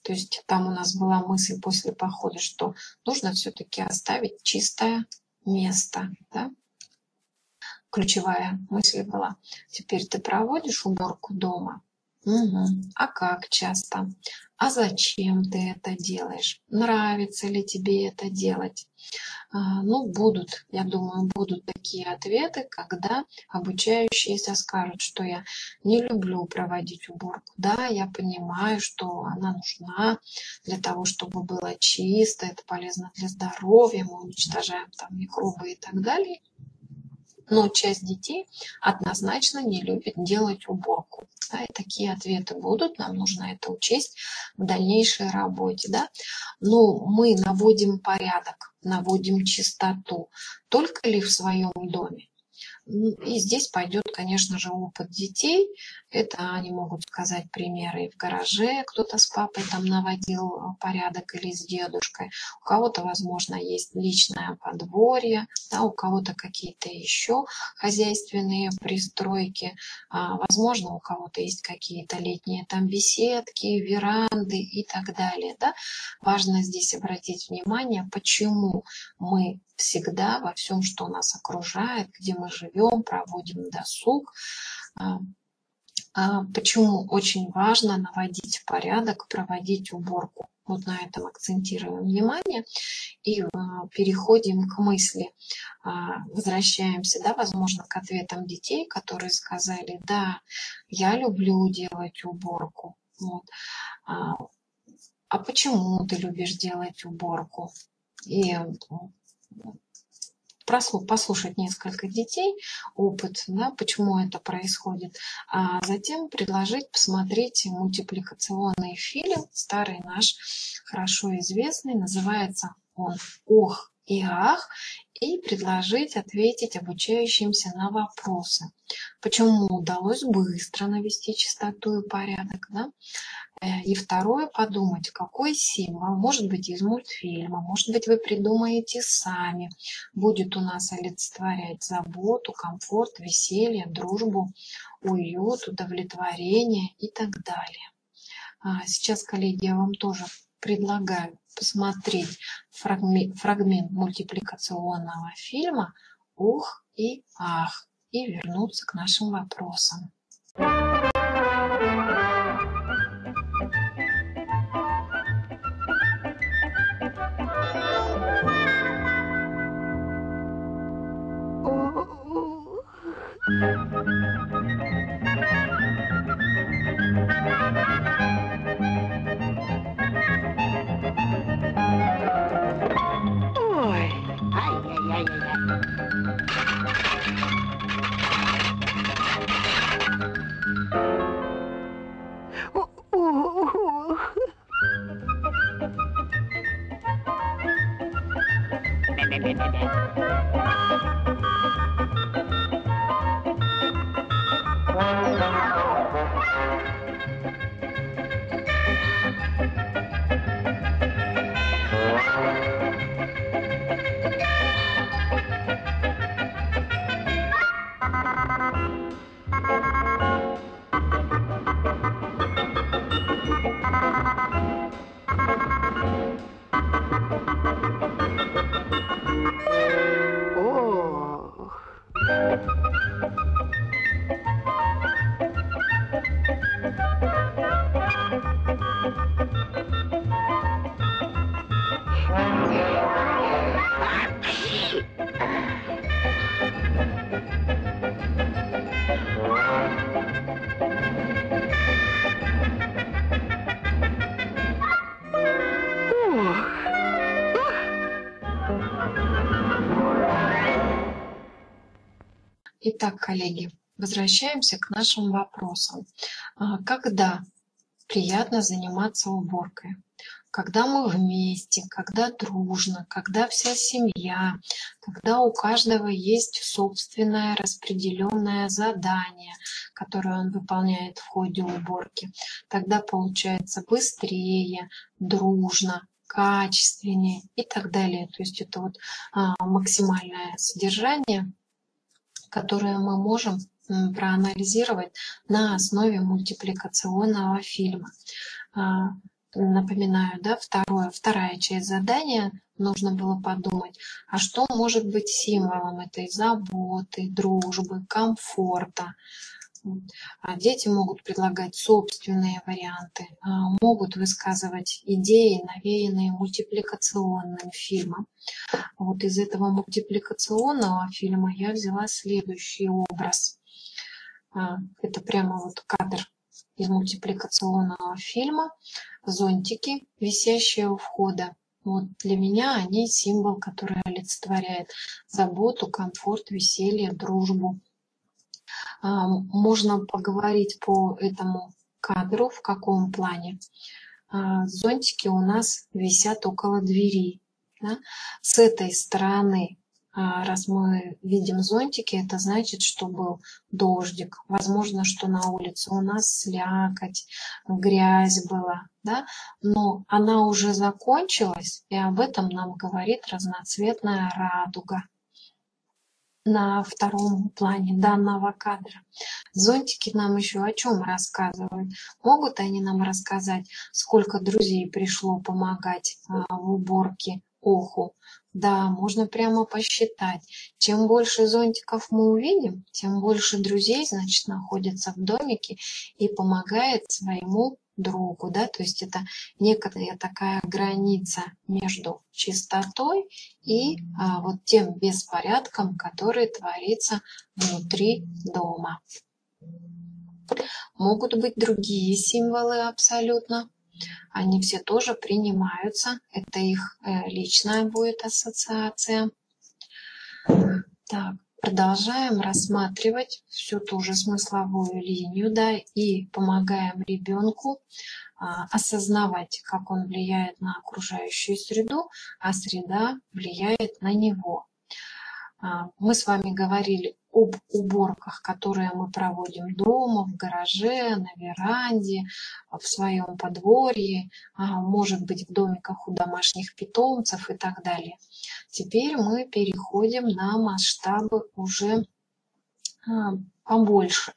Speaker 2: То есть там у нас была мысль после похода, что нужно все-таки оставить чистое место. Да? Ключевая мысль была. Теперь ты проводишь уборку дома? Угу. А как часто? А зачем ты это делаешь? Нравится ли тебе это делать? А, ну, будут, я думаю, будут такие ответы, когда обучающиеся скажут, что я не люблю проводить уборку. Да, я понимаю, что она нужна для того, чтобы было чисто, это полезно для здоровья, мы уничтожаем там микробы и так далее. Но часть детей однозначно не любит делать уборку. Да, и такие ответы будут, нам нужно это учесть в дальнейшей работе. Да? Но мы наводим порядок, наводим чистоту только ли в своем доме. И здесь пойдет, конечно же, опыт детей. Это они могут сказать примеры и в гараже. Кто-то с папой там наводил порядок или с дедушкой. У кого-то, возможно, есть личное подворье, да, у кого-то какие-то еще хозяйственные пристройки. А, возможно, у кого-то есть какие-то летние там беседки, веранды и так далее. Да? Важно здесь обратить внимание, почему мы всегда во всем, что нас окружает, где мы живем, проводим досуг. Почему очень важно наводить порядок, проводить уборку. Вот на этом акцентируем внимание и переходим к мысли. Возвращаемся, да, возможно, к ответам детей, которые сказали: да, я люблю делать уборку. Вот. А почему ты любишь делать уборку? И послушать несколько детей, опыт, да, почему это происходит, а затем предложить посмотреть мультипликационный фильм, старый наш, хорошо известный, называется он «Ох и ах», и предложить ответить обучающимся на вопросы. Почему удалось быстро навести чистоту и порядок, да? И второе, подумать, какой символ, может быть, из мультфильма, может быть, вы придумаете сами, будет у нас олицетворять заботу, комфорт, веселье, дружбу, уют, удовлетворение и так далее. Сейчас, коллеги, я вам тоже предлагаю посмотреть фрагмент, фрагмент мультипликационного фильма «Ох и ах» и вернуться к нашим вопросам.
Speaker 8: Ой, ай-яй-яй-яй.
Speaker 2: Итак, коллеги, возвращаемся к нашим вопросам. Когда приятно заниматься уборкой? Когда мы вместе, когда дружно, когда вся семья, когда у каждого есть собственное распределенное задание, которое он выполняет в ходе уборки. Тогда получается быстрее, дружно, качественнее и так далее. То есть это вот а, максимальное содержание, которое мы можем проанализировать на основе мультипликационного фильма. напоминаю, да, второе, вторая часть задания, нужно было подумать, а что может быть символом этой заботы, дружбы, комфорта. А дети могут предлагать собственные варианты, могут высказывать идеи, навеянные мультипликационным фильмом. Вот из этого мультипликационного фильма я взяла следующий образ. Это прямо вот кадр из мультипликационного фильма. Зонтики, висящие у входа. Вот для меня они символ, который олицетворяет заботу, комфорт, веселье, дружбу. Можно поговорить по этому кадру, в каком плане. Зонтики у нас висят около двери. Да? С этой стороны, раз мы видим зонтики, это значит, что был дождик. Возможно, что на улице у нас слякоть, грязь была. Да? Но она уже закончилась, и об этом нам говорит разноцветная радуга. На втором плане данного кадра. Зонтики нам еще о чем рассказывают? Могут они нам рассказать, сколько друзей пришло помогать а, в уборке Оху? Да, можно прямо посчитать. Чем больше зонтиков мы увидим, тем больше друзей, значит, находится в домике и помогает своему другу, да, то есть это некая такая граница между чистотой и а, вот тем беспорядком, который творится внутри дома. Могут быть другие символы абсолютно, они все тоже принимаются, это их э, личная будет ассоциация. Так. Продолжаем рассматривать всю ту же смысловую линию, да, и помогаем ребенку а, осознавать, как он влияет на окружающую среду, а среда влияет на него. А, мы с вами говорили об уборках, которые мы проводим дома, в гараже, на веранде, в своем подворье, а, может быть, в домиках у домашних питомцев и так далее. Теперь мы переходим на масштабы уже а, побольше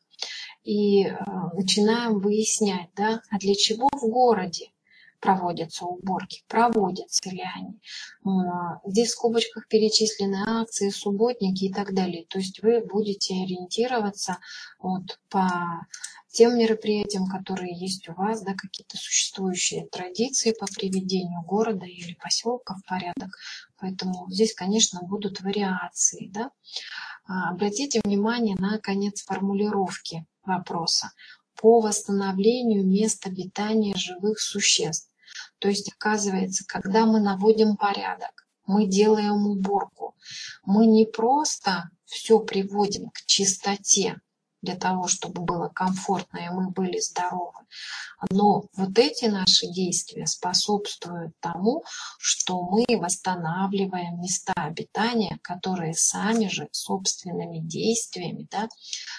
Speaker 2: и а, начинаем выяснять, да, а для чего в городе проводятся уборки, проводятся ли они. Здесь в скобочках перечислены акции, субботники и так далее. То есть вы будете ориентироваться вот по тем мероприятиям, которые есть у вас, да, какие-то существующие традиции по приведению города или поселка в порядок. Поэтому здесь, конечно, будут вариации. Да? Обратите внимание на конец формулировки вопроса. По восстановлению мест обитания живых существ. То есть, оказывается, когда мы наводим порядок, мы делаем уборку, мы не просто все приводим к чистоте для того, чтобы было комфортно и мы были здоровы, но вот эти наши действия способствуют тому, что мы восстанавливаем места обитания, которые сами же собственными действиями, да,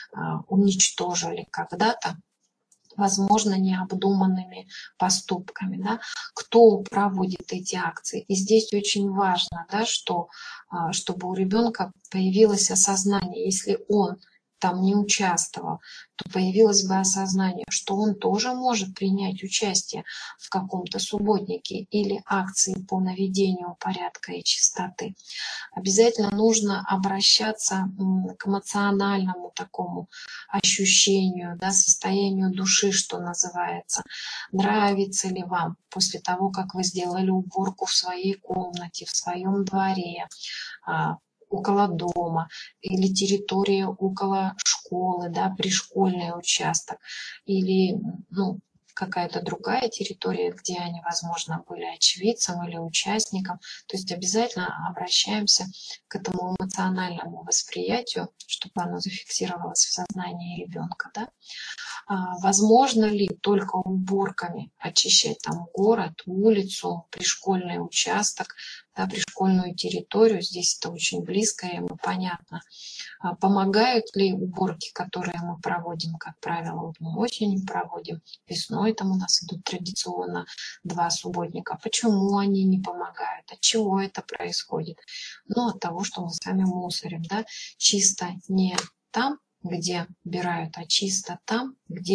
Speaker 2: уничтожили когда-то, возможно, необдуманными поступками. Да? Кто проводит эти акции? И здесь очень важно, да, что, чтобы у ребенка появилось осознание, если он там не участвовал, то появилось бы осознание, что он тоже может принять участие в каком-то субботнике или акции по наведению порядка и чистоты. Обязательно нужно обращаться к эмоциональному такому ощущению, да, состоянию души, что называется. Нравится ли вам после того, как вы сделали уборку в своей комнате, в своем дворе, около дома, или территория около школы, да, пришкольный участок, или ну, какая-то другая территория, где они, возможно, были очевидцем или участником. То есть обязательно обращаемся к этому эмоциональному восприятию, чтобы оно зафиксировалось в сознании ребенка. Да? А, возможно ли только уборками очищать там город, улицу, пришкольный участок, да, пришкольную территорию? Здесь это очень близко и ему понятно. А, помогают ли уборки, которые мы проводим, как правило, вот мы осенью проводим, весной там у нас идут традиционно два субботника. Почему они не помогают? От чего это происходит? Ну, от того, что мы сами мусорим, да, чисто не там, где убирают, а чисто там, где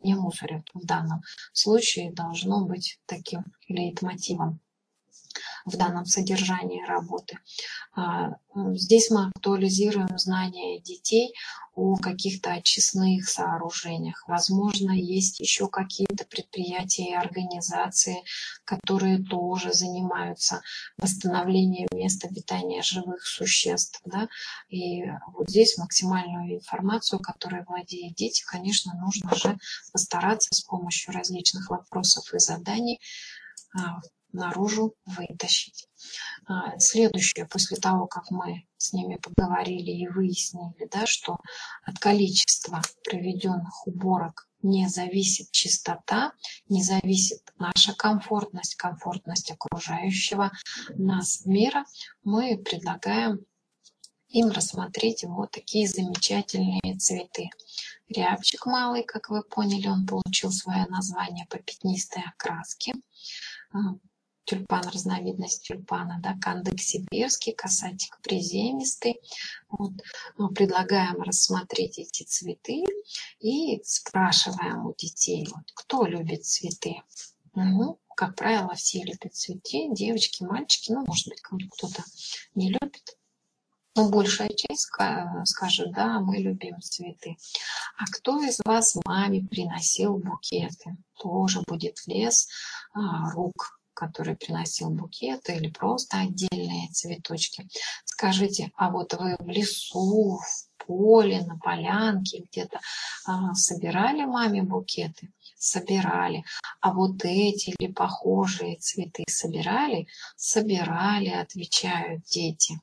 Speaker 2: не мусорят в данном случае должно быть таким лейтмотивом в данном содержании работы. Здесь мы актуализируем знания детей о каких-то очистных сооружениях. Возможно, есть еще какие-то предприятия и организации, которые тоже занимаются восстановлением места обитания живых существ. Да? И вот здесь максимальную информацию, которой владеют дети, конечно, нужно же постараться с помощью различных вопросов и заданий наружу вытащить. Следующее, после того, как мы с ними поговорили и выяснили, да, что от количества проведенных уборок не зависит чистота, не зависит наша комфортность, комфортность окружающего нас мира, мы предлагаем им рассмотреть вот такие замечательные цветы. Рябчик малый, как вы поняли, он получил свое название по пятнистой окраске. Тюльпан, разновидность тюльпана, да, кандык сибирский, касатик приземистый. Вот. Мы предлагаем рассмотреть эти цветы и спрашиваем у детей, вот, кто любит цветы. Угу. Как правило, все любят цветы, девочки, мальчики, ну, может быть, кто-то не любит. Но большая часть скажет, да, мы любим цветы. А кто из вас маме приносил букеты? Тоже будет лес а, рук, который приносил букеты или просто отдельные цветочки. Скажите, а вот вы в лесу, в поле, на полянке где-то а, собирали маме букеты? Собирали. А вот эти или похожие цветы собирали? Собирали, отвечают дети.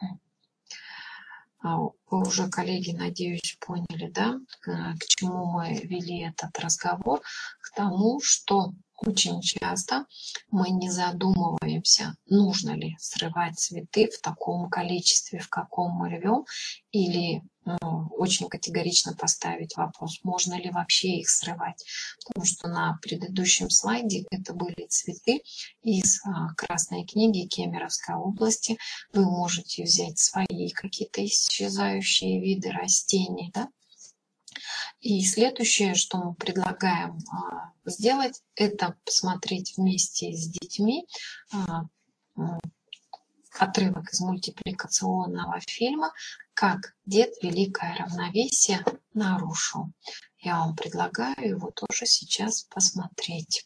Speaker 2: Вы уже, коллеги, надеюсь, поняли, да, к чему мы вели этот разговор? К тому, что очень часто мы не задумываемся, нужно ли срывать цветы в таком количестве, в каком мы рвем, или ну, очень категорично поставить вопрос, можно ли вообще их срывать. Потому что на предыдущем слайде это были цветы из а, Красной книги Кемеровской области. Вы можете взять свои какие-то исчезающие виды растений, да? И следующее, что мы предлагаем а, сделать, это посмотреть вместе с детьми а, а, отрывок из мультипликационного фильма «Как дед великое равновесие нарушил». Я вам предлагаю его тоже сейчас посмотреть.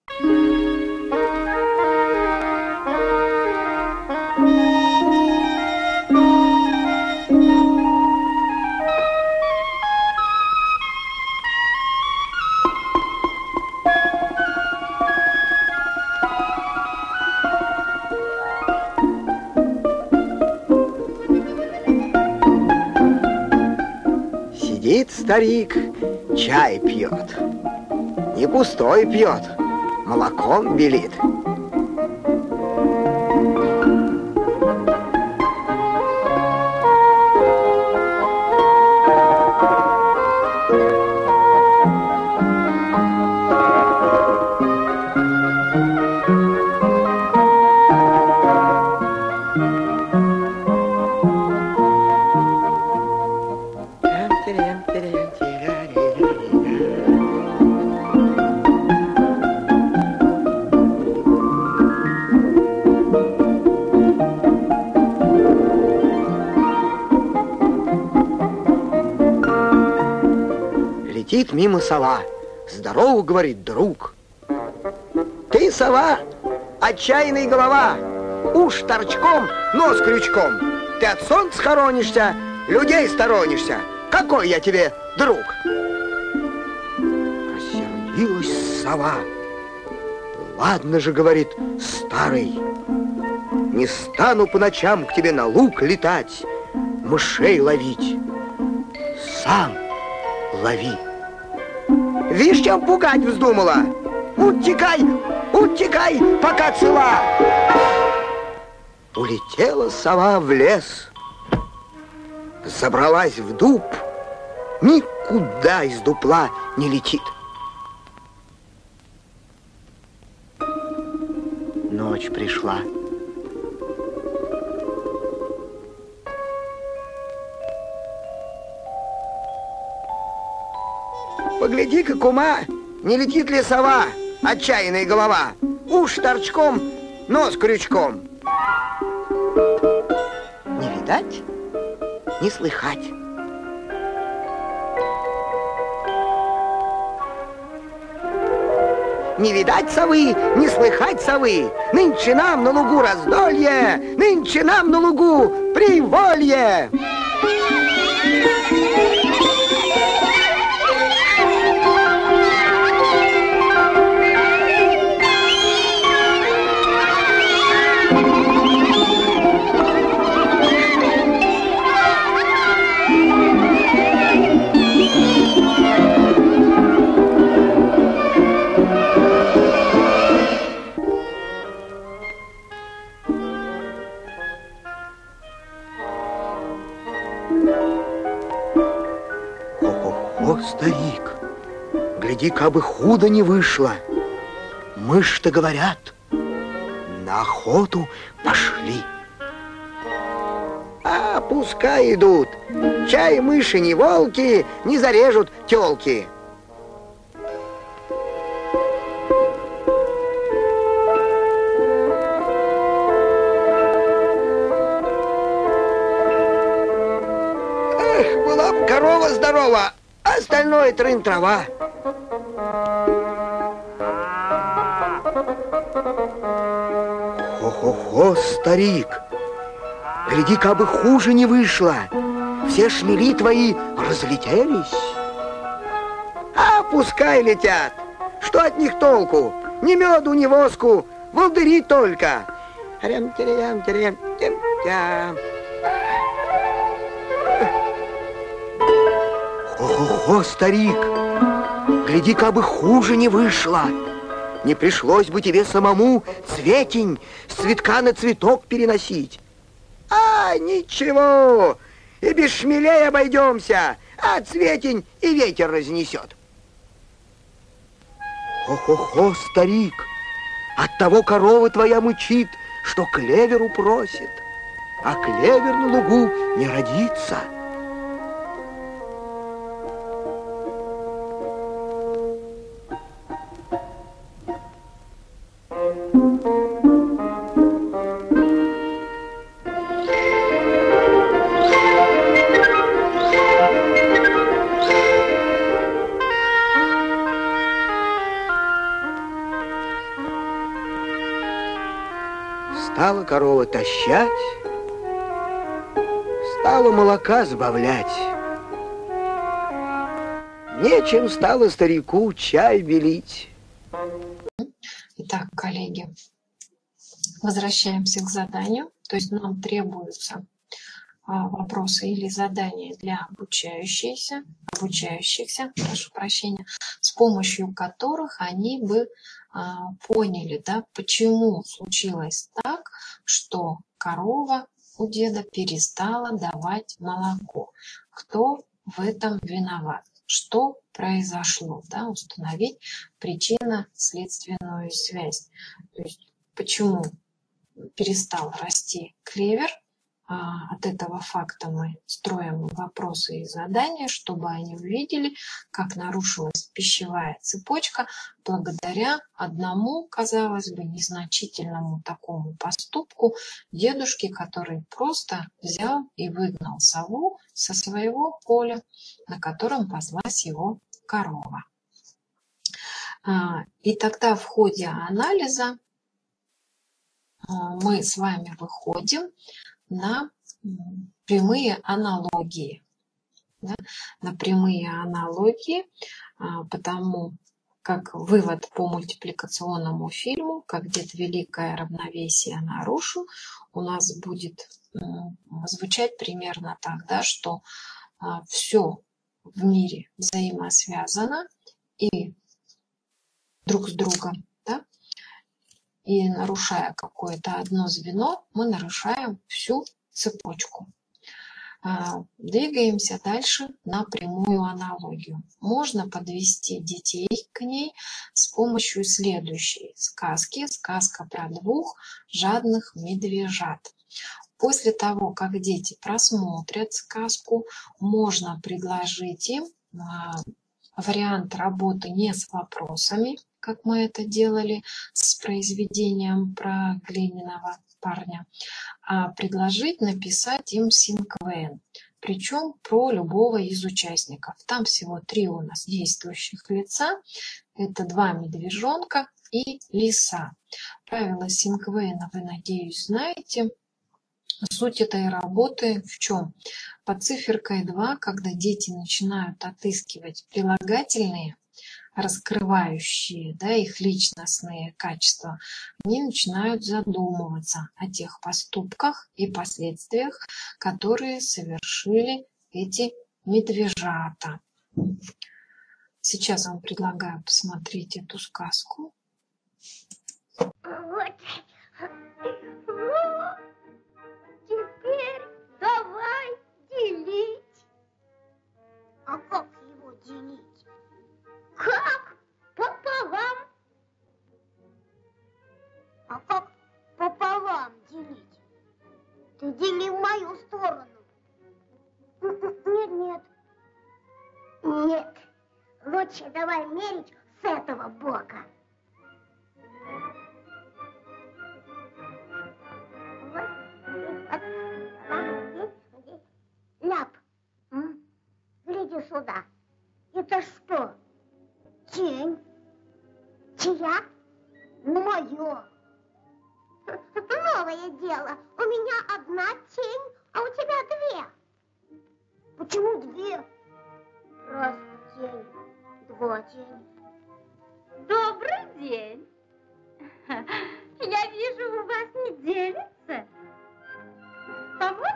Speaker 9: Сидит старик, чай пьет. Не пустой пьет, молоком белит. Летит мимо сова. Здорово, говорит, друг. Ты, сова, отчаянная голова. Уж торчком, нос крючком. Ты от солнца хоронишься, людей сторонишься. Какой я тебе друг? Рассердилась сова. Ладно же, говорит, старый, не стану по ночам к тебе на луг летать, мышей ловить. Сам лови. Вишь, чем пугать вздумала? Утекай, утекай, пока цела. Улетела сова в лес, забралась в дуб, никуда из дупла не летит. Ночь пришла. Погляди-ка, кума, не летит ли сова, отчаянная голова? Уж торчком, нос крючком. Не видать, не слыхать. Не видать совы, не слыхать совы. Нынче нам на лугу раздолье, нынче нам на лугу приволье. О, старик, гляди, кабы худо не вышло. Мышь-то говорят, на охоту пошли. А пускай идут, чай мыши не волки, не зарежут тёлки. Эх, была бы корова здорова, остальное трын-трава. Хо-хо-хо, старик, гляди, кабы хуже не вышло. Все шмели твои разлетелись. А пускай летят, что от них толку? Ни меду, ни воску, волдыри только. Рям-терям-терям-тям-тям. Хо-хо-хо, старик, гляди, кабы хуже не вышло. Не пришлось бы тебе самому цветень с цветка на цветок переносить. А, ничего, и без шмелей обойдемся, а цветень и ветер разнесет. Хо-хо-хо, старик, оттого корова твоя мычит, что клеверу просит, а клевер на лугу не родится. Стала корова тащать, стала молока сбавлять. Нечем стало старику чай белить.
Speaker 2: Итак, коллеги, возвращаемся к заданию. То есть нам требуются а, вопросы или задания для обучающихся, обучающихся, прошу прощения, с помощью которых они бы а, поняли, да, почему случилось так, что корова у деда перестала давать молоко. Кто в этом виноват? Что произошло? Да, установить причинно-следственную связь. То есть почему перестал расти клевер. От этого факта мы строим вопросы и задания, чтобы они увидели, как нарушилась пищевая цепочка благодаря одному, казалось бы, незначительному такому поступку дедушки, который просто взял и выгнал сову со своего поля, на котором паслась его корова. И тогда в ходе анализа мы с вами выходим на прямые аналогии. Да? На прямые аналогии, потому как вывод по мультипликационному фильму, как дед великое равновесие нарушил, у нас будет звучать примерно так, да, что все в мире взаимосвязано и друг с другом. Да? И нарушая какое-то одно звено, мы нарушаем всю цепочку. Двигаемся дальше на прямую аналогию. Можно подвести детей к ней с помощью следующей сказки. Сказка про двух жадных медвежат. После того, как дети просмотрят сказку, можно предложить им вариант работы не с вопросами, как мы это делали с произведением про глиняного парня, а предложить написать им синквейн, причем про любого из участников. Там всего три у нас действующих лица. Это два медвежонка и лиса. Правила синквейна вы, надеюсь, знаете. Суть этой работы в чем? Под циферкой два, когда дети начинают отыскивать прилагательные, раскрывающие, да, их личностные качества, они начинают задумываться о тех поступках и последствиях, которые совершили эти медвежата. Сейчас вам предлагаю посмотреть эту сказку.
Speaker 8: Вот. Теперь давай делить. А как его делить? Как? Пополам. А как пополам делить? Ты дели в мою сторону. Нет, нет. Нет. Лучше давай мерить с этого бока. Ляп, гляди сюда. Это что? Тень? Чья? Мое. Новое дело. У меня одна тень, а у тебя две. Почему две? Раз тень, два тень. Добрый день. Я вижу, у вас не делится. Помочь?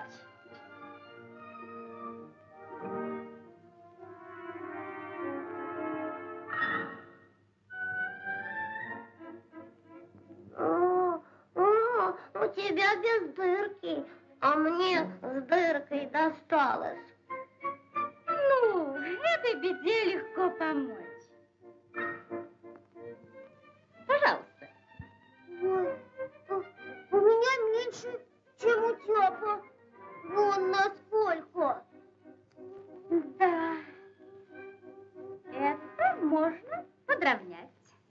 Speaker 8: О, о, у тебя без дырки, а мне с дыркой досталось. Ну, этой беде легко помочь. Пожалуйста. Ой, у меня меньше, чем у Тёпа. Вон насколько. Да. Это можно подровнять.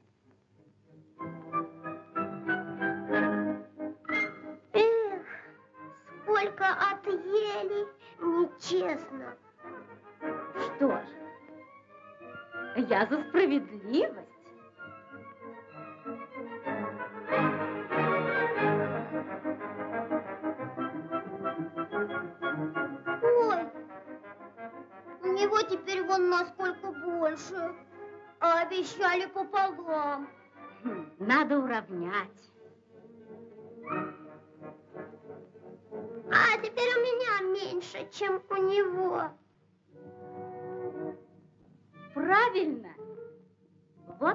Speaker 8: Эх, сколько отъели, нечестно. Что ж, я за справедливость. Ой, у него теперь вон насколько больше, а обещали пополам. Надо уравнять. А теперь у меня меньше, чем у него. Правильно. Вот.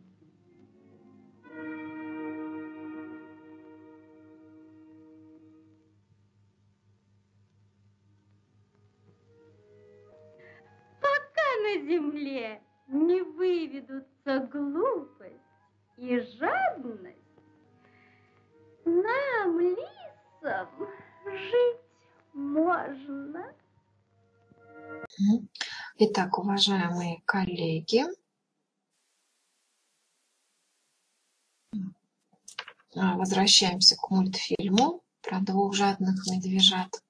Speaker 8: Пока на земле не выведутся глупость и жадность, нам, лисам, жить можно.
Speaker 2: Итак, уважаемые коллеги, возвращаемся к мультфильму про двух жадных медвежат.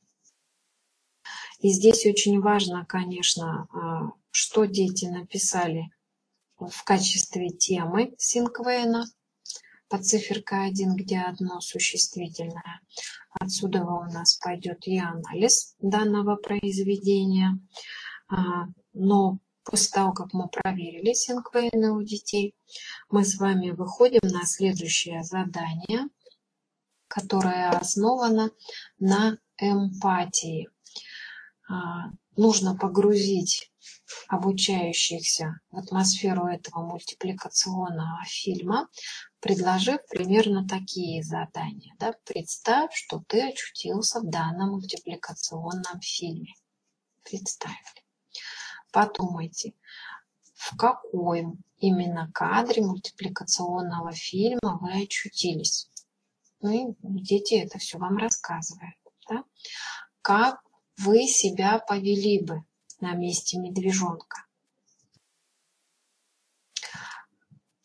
Speaker 2: И здесь очень важно, конечно, что дети написали в качестве темы синквейна под циферкой один, где одно существительное. Отсюда у нас пойдет и анализ данного произведения. Но после того, как мы проверили синквейны у детей, мы с вами выходим на следующее задание, которое основано на эмпатии. Нужно погрузить обучающихся в атмосферу этого мультипликационного фильма, предложив примерно такие задания. Да? Представь, что ты очутился в данном мультипликационном фильме. Представили. Подумайте, в каком именно кадре мультипликационного фильма вы очутились. Ну и дети это все вам рассказывают. Да? Как вы себя повели бы на месте медвежонка?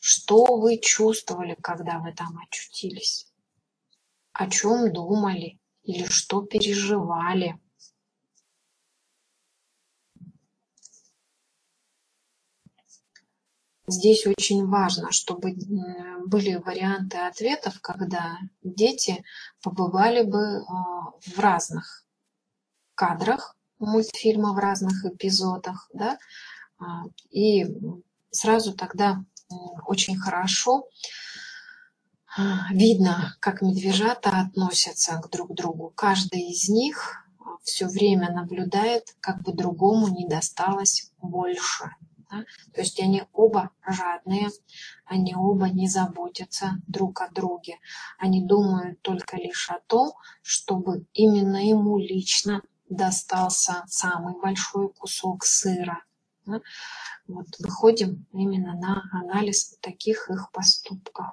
Speaker 2: Что вы чувствовали, когда вы там очутились? О чем думали или что переживали? Здесь очень важно, чтобы были варианты ответов, когда дети побывали бы в разных кадрах мультфильма, в разных эпизодах, да, и сразу тогда очень хорошо видно, как медвежата относятся к друг другу. Каждый из них все время наблюдает, как бы другому не досталось больше. Да? То есть они оба жадные, они оба не заботятся друг о друге. Они думают только лишь о том, чтобы именно ему лично достался самый большой кусок сыра. Да? Вот выходим именно на анализ таких их поступков.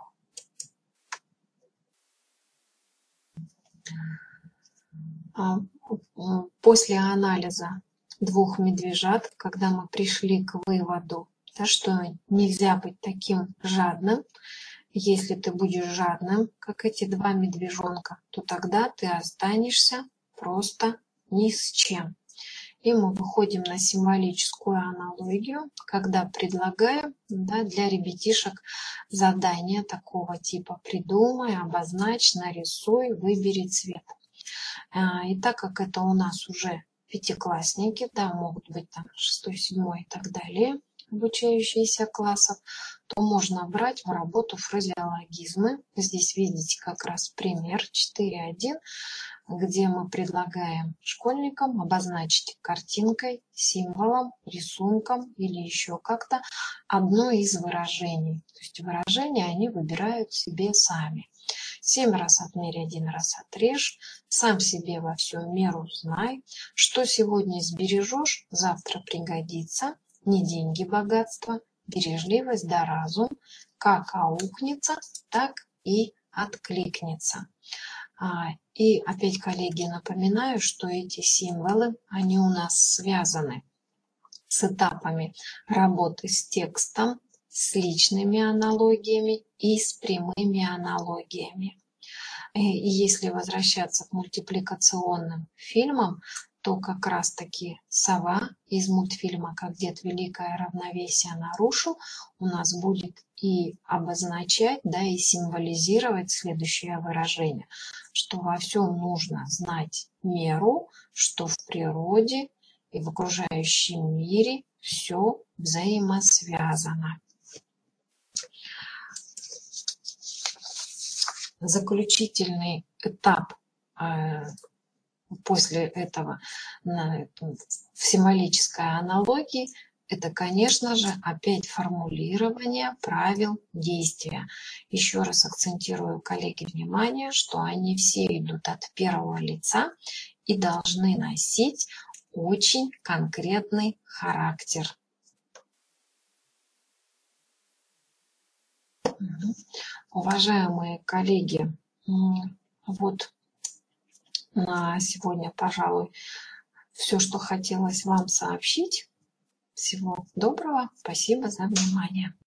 Speaker 2: После анализа двух медвежат, когда мы пришли к выводу, да, что нельзя быть таким жадным, если ты будешь жадным, как эти два медвежонка, то тогда ты останешься просто ни с чем. И мы выходим на символическую аналогию, когда предлагаем, да, для ребятишек задание такого типа: придумай, обозначь, нарисуй, выбери цвет. И так как это у нас уже пятиклассники, да, могут быть там шестой, седьмой и так далее, обучающиеся классов, то можно брать в работу фразеологизмы. Здесь видите как раз пример четыре один, где мы предлагаем школьникам обозначить картинкой, символом, рисунком или еще как-то одно из выражений. То есть выражения они выбирают себе сами. Семь раз отмерь, один раз отрежь, сам себе во всю меру знай, что сегодня сбережешь, завтра пригодится, не деньги богатство, бережливость да разум, как аукнется, так и откликнется. И опять, коллеги, напоминаю, что эти символы, они у нас связаны с этапами работы с текстом, с личными аналогиями и с прямыми аналогиями. И если возвращаться к мультипликационным фильмам, то как раз-таки сова из мультфильма «Как дед великое равновесие нарушил» у нас будет и обозначать, да, и символизировать следующее выражение, что во всем нужно знать меру, что в природе и в окружающем мире все взаимосвязано. Заключительный этап э, после этого на, в символической аналогии — это, конечно же, опять формулирование правил действия. Еще раз акцентирую, коллеги, внимание, что они все идут от первого лица и должны носить очень конкретный характер. Уважаемые коллеги, вот на сегодня, пожалуй, все, что хотелось вам сообщить. Всего доброго. Спасибо за внимание.